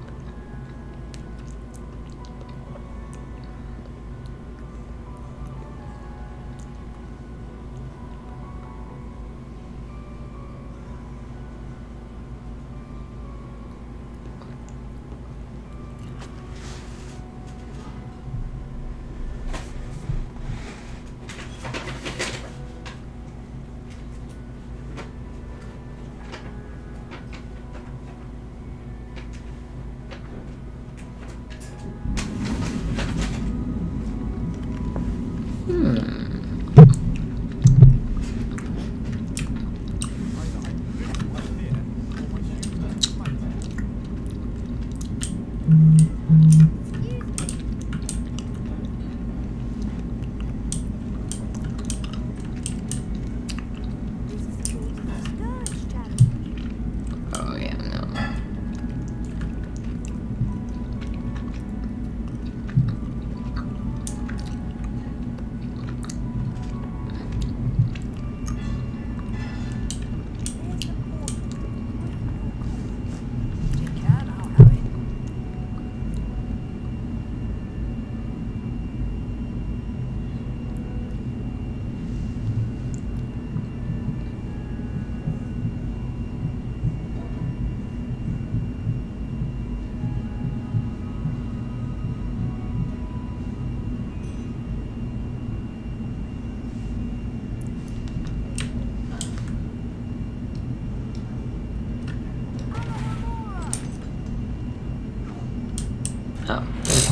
Oh.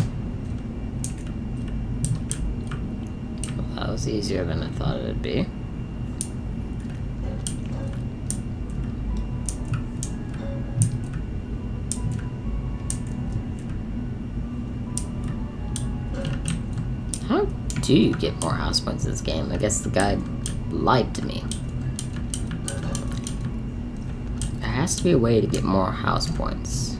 Well, that was easier than I thought it'd be. How do you get more house points in this game? I guess the guy lied to me. There has to be a way to get more house points.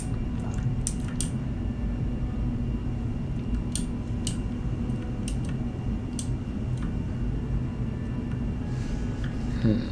Hmm.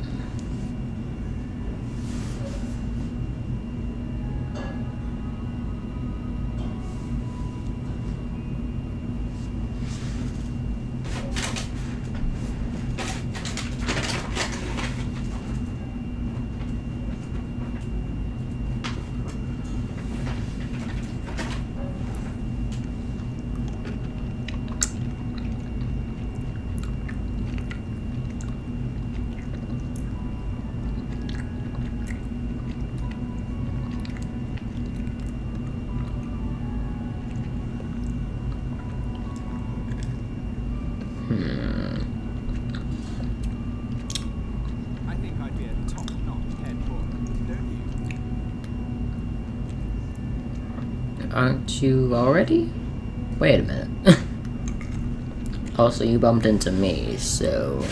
I think I'd be a top-notch head boy, don't you? Aren't you already? Wait a minute. Also, you bumped into me, so...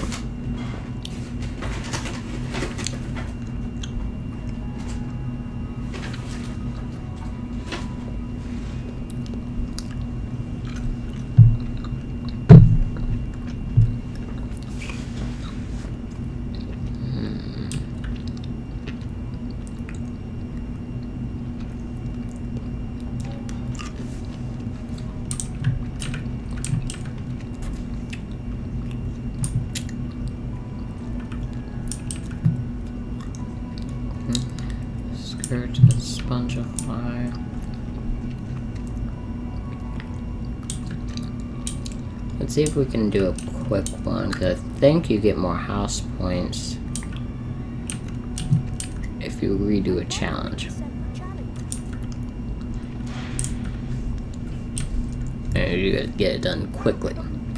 trigger to spongify. Let's see if we can do a quick one, because I think you get more house points if you redo a challenge. And you gotta get it done quickly.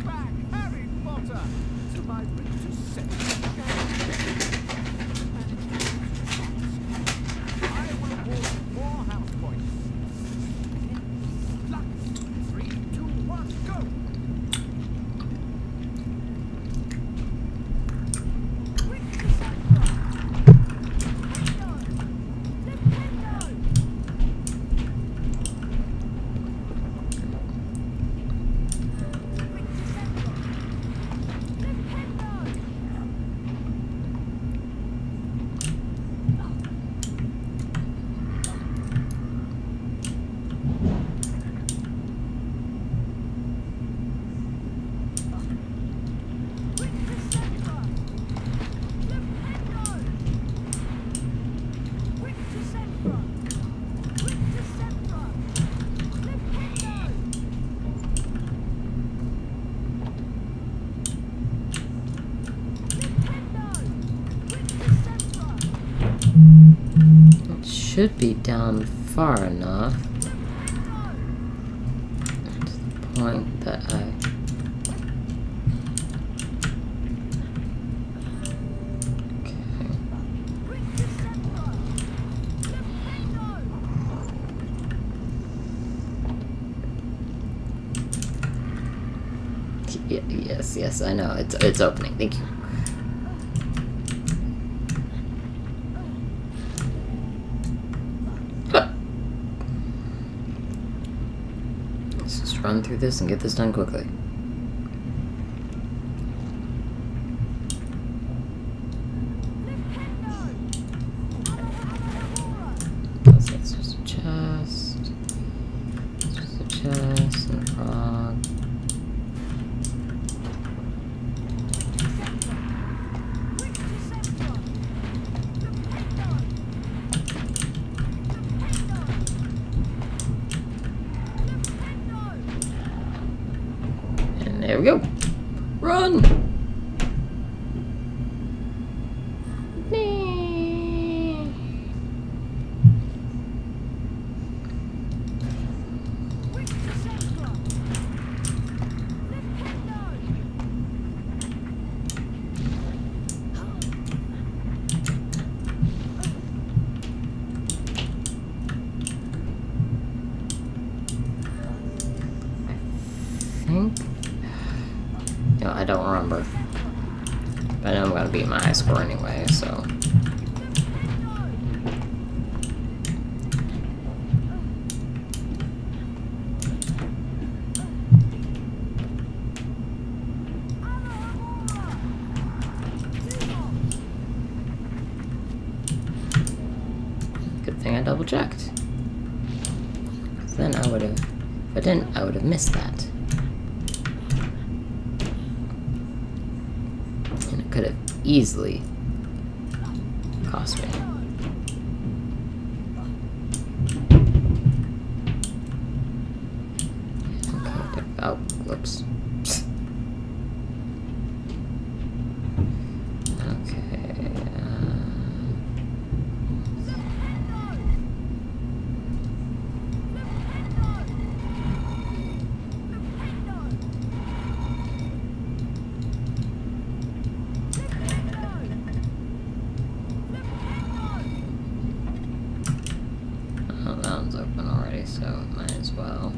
It should be down far enough to the point that I okay. Yes, yes, I know. It's it's opening. Thank you. Run through this and get this done quickly. That's just a chest. Just a chest and a frog. There we go. Run! I think No, I don't remember. I know I'm gonna beat my high score anyway, so. Good thing I double checked. Then I would have, if I didn't, I would have missed that. Could have easily cost me. Okay, oh, whoops. Okay. Uh, so might as well.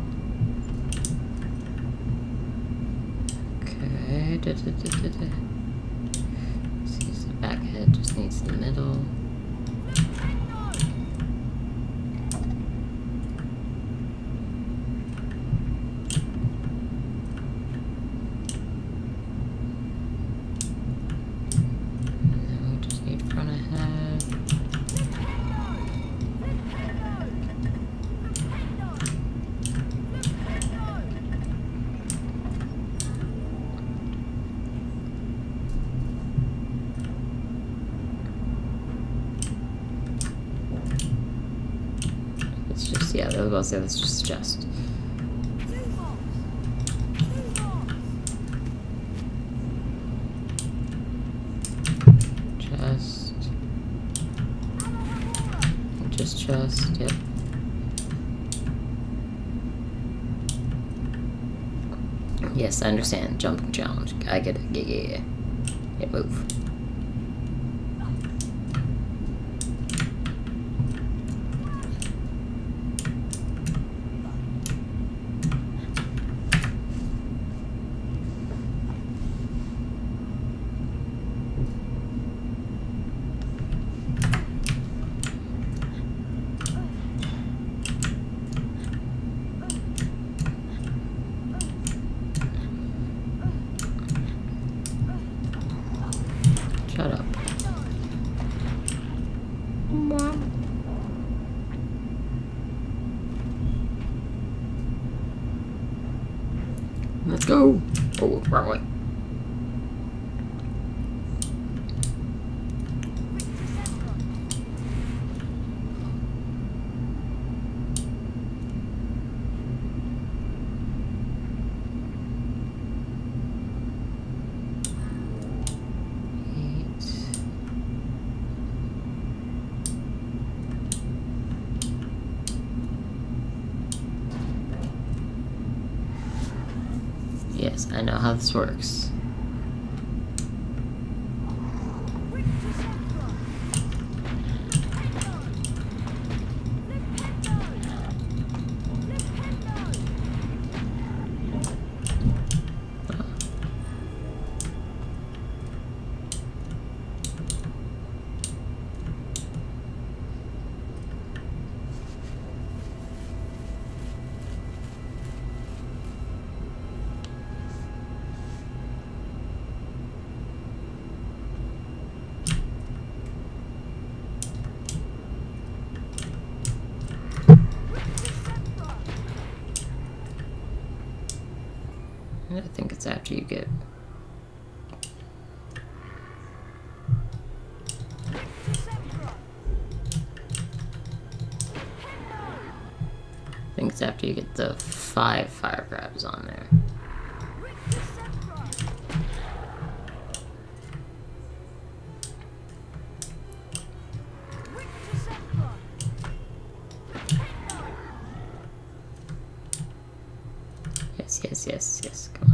Okay. Da, da, da, da, da. Sees the back head, just needs the middle. And we just need front of head. Yeah, I was about to say that's just a chest. Chest. Just chest, yep. Yes, I understand. Jumping challenge. I get it. Yeah, yeah, yeah. Yeah, move. Shut up. Mom. Let's go. Oh, wrong way. Yes, I know how this works. I think it's after you get... I think it's after you get the five fire crabs on there. Yes, yes, yes, yes, come on.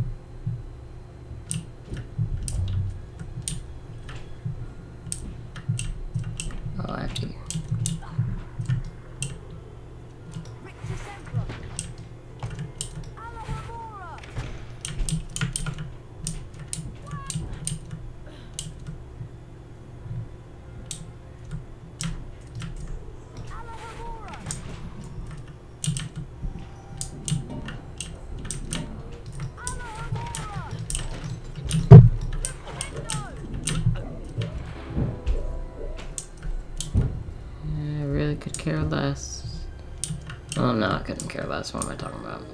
Oh, after you. Could care less. Oh no, I couldn't care less. What am I talking about?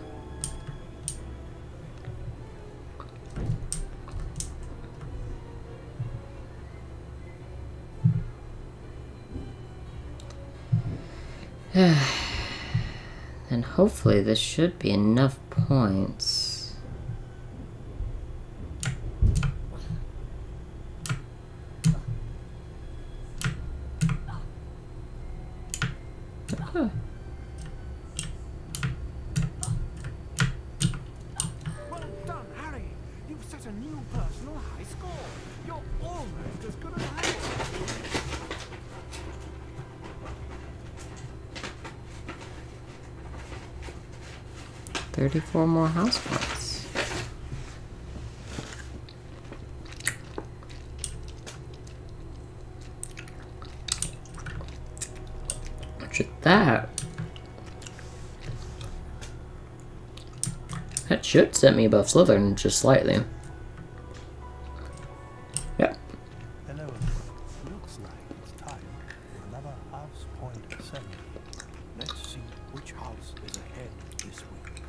And hopefully this should be enough points. Huh. Well done, Harry. You've set a new personal high score. You're almost as good as I am. Thirty-four more house points. Look at that. That should set me above Slytherin just slightly. Yep. Hello. Looks like it's time for another house point ceremony. Let's see which house is ahead this week.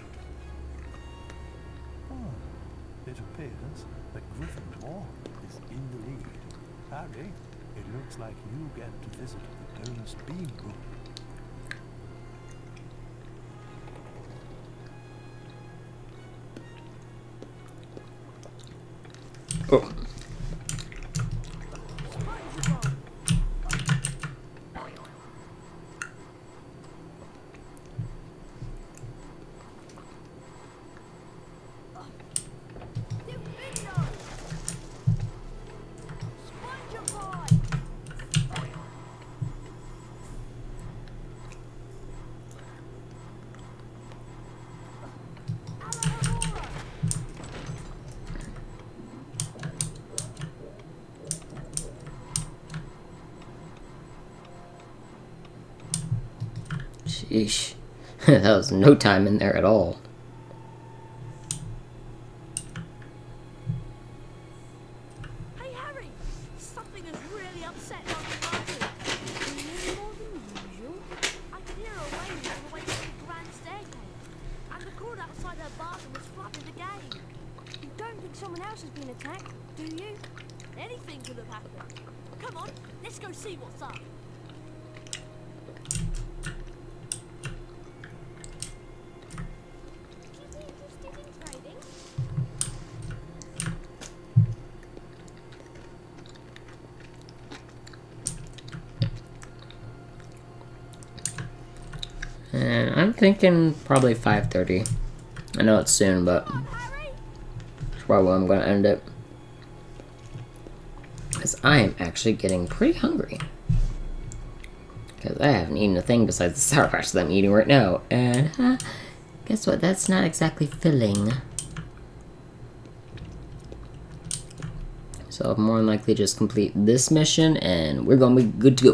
Oh, it appears that Gryffindor is in the lead. Harry, it looks like you get to visit the bonus beam room. Oh. Sheesh. That was no time in there at all. Hey Harry, something has really upset my party. More than usual. I could hear her wailing all the way to the grand staircase, and the cord outside her bathroom was flooding the game. You don't think someone else has been attacked, do you? Anything could have happened. Come on, let's go see what's up. And I'm thinking probably five thirty. I know it's soon, but that's probably when I'm going to end it. Because I am actually getting pretty hungry. Because I haven't eaten a thing besides the Sour Patch that I'm eating right now. And uh, guess what? That's not exactly filling. So I'll more than likely just complete this mission and we're going to be good to go.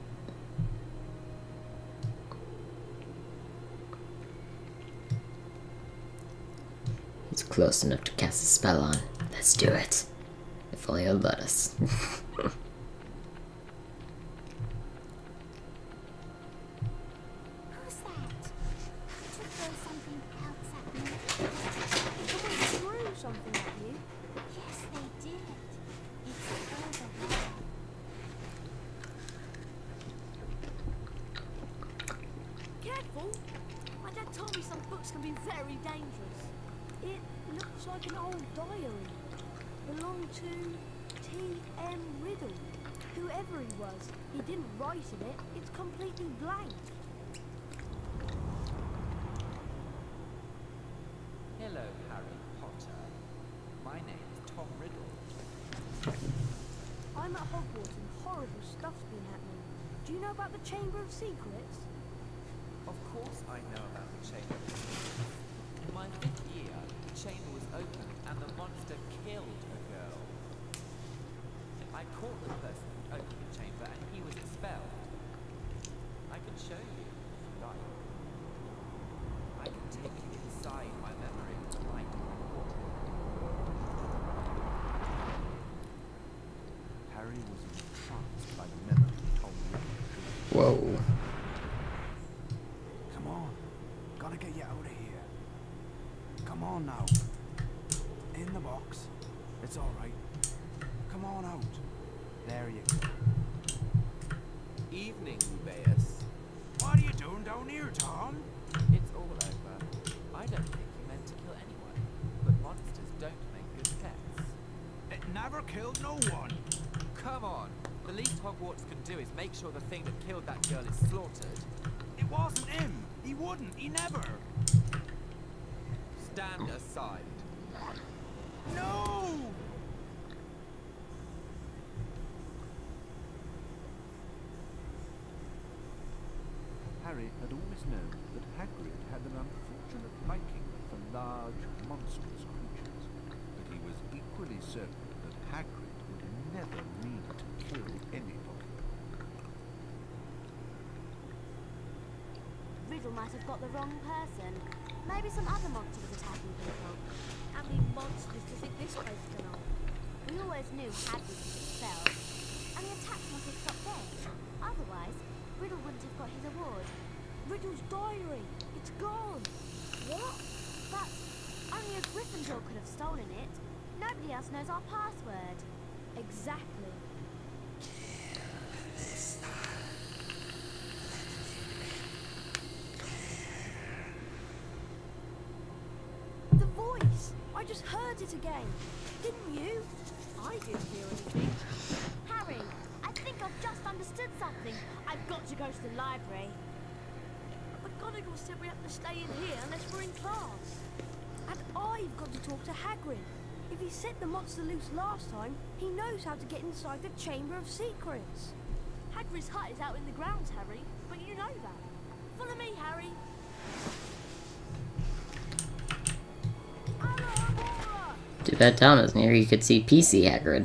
It's close enough to cast a spell on. Let's do it. If only it'll let us. Who's that? To throw something else at me? Someone threw something at you? Yes, they did. It's over there. Careful! My dad told me some books can be very dangerous. It looks like an old diary. Belonged to T M Riddle. Whoever he was, he didn't write in it. It's completely blank. Hello, Harry Potter. My name is Tom Riddle. I'm at Hogwarts and horrible stuff's been happening. Do you know about the Chamber of Secrets? Of course I know about the Chamber of Secrets. In my fifth year, the chamber was opened and the monster killed a girl. I caught the person who opened the chamber and he was expelled. I can show you if you like. I can take you inside my memory tonight. Harry was entranced by the memory Tom Riddle. Whoa. Come on. Gotta get you out of here. Come on now. In the box. It's alright. Come on out. There you go. Evening, Rubeus. What are you doing down here, Tom? It's all over. I don't think you meant to kill anyone, but monsters don't make good pets. It never killed no one. Come on. The least Hogwarts can do is make sure the thing that killed that girl is slaughtered. It wasn't him. He wouldn't. He never. Stand aside. No! Harry had always known that Hagrid had an unfortunate liking for large, monstrous creatures, but he was equally certain that Hagrid would never mean to kill anybody. Riddle might have got the wrong person. Maybe some other monster was attacking people. How many monsters do you think this place can hold? We always knew Hagrid was expelled, and the attacks must have stopped there. Otherwise, Riddle wouldn't have got his award. Riddle's diary. It's gone. What? But only a Gryffindor could have stolen it. Nobody else knows our password. Exactly. The voice! I just heard it again. Didn't you? I didn't hear anything. Harry, I think I've just understood something. I've got to go to the library. McGonagall said we have to stay in here unless we're in class. And I've got to talk to Hagrid. If he set the monster loose last time, he knows how to get inside the Chamber of Secrets. Hagrid's hut is out in the grounds, Harry, but you know that. Follow me, Harry. Too bad Tom isn't here. You could see P C Hagrid.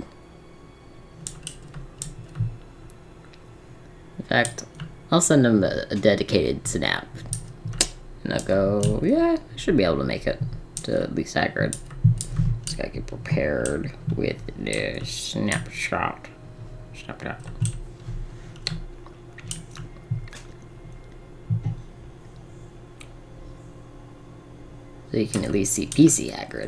In fact, I'll send him a, a dedicated snap. And I'll go, yeah, I should be able to make it to at least Hagrid. Just gotta get prepared with the snapshot. Snapshot. So you can at least see P C Hagrid.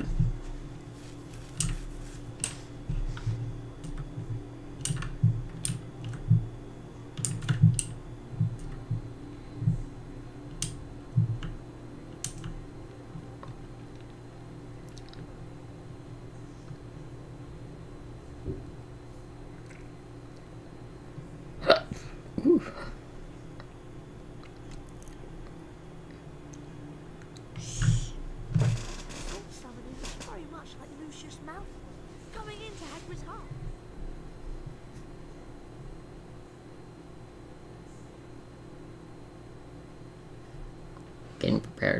Getting prepared.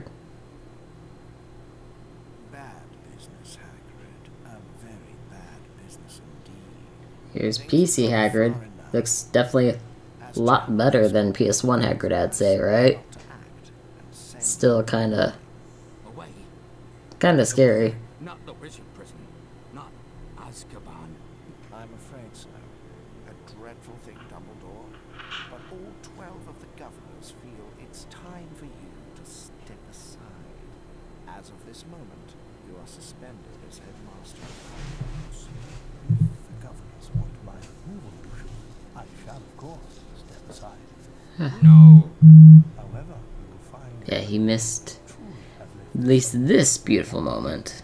Bad business, Hagrid. A very bad business indeed. Here's P C Hagrid. Looks definitely a lot better than P S one Hagrid, I'd say, right? Still kinda... kinda scary. Not the wizard prison. Not Azkaban. I'm afraid so. A dreadful thing, Dumbledore. But all twelve of the governors feel it's time for you to step aside. As of this moment, you are suspended as headmaster of Hogwarts. If the governors want my removal, I shall, of course, step aside. No! However, you will find... Yeah, he missed at least this beautiful moment.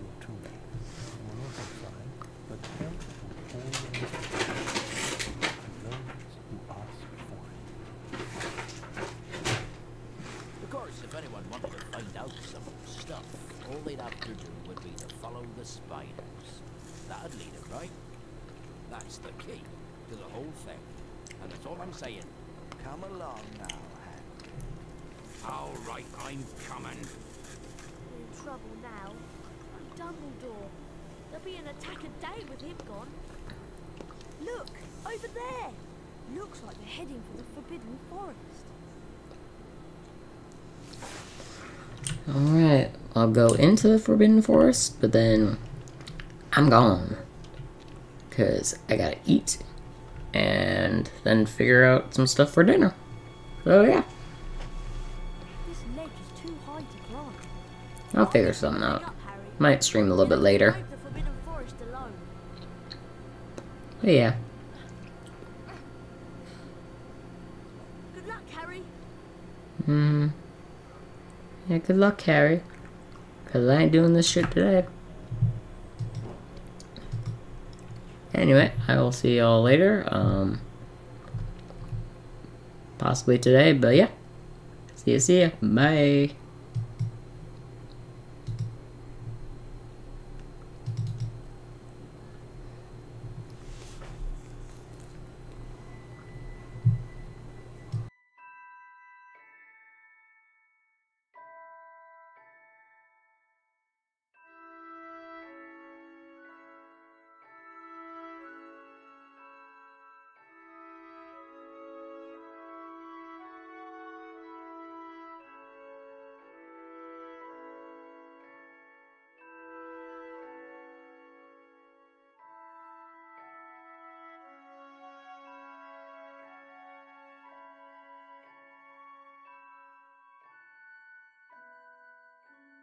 Of course, if anyone wanted to find out some stuff, all they'd have to do would be to follow the spiders. That'd lead them, right? That's the key to the whole thing. And that's all I'm saying. Come along now, Hagrid. All right, I'm coming. We're in trouble now. Dumbledore. There'll be an attack a day with him gone. Look, over there. Looks like they're heading for the Forbidden Forest. Alright, I'll go into the Forbidden Forest, but then I'm gone. Because I gotta eat and then figure out some stuff for dinner. So yeah. This ledge is too high to climb. I'll figure something out. Up, Harry. Might stream a little bit later. Leave the Forbidden Forest alone. But yeah. Good luck, Harry. Hmm. Yeah, good luck, Harry. Because I ain't doing this shit today. Anyway, I will see y'all later. Um, possibly today, but yeah. See ya, see ya. Bye.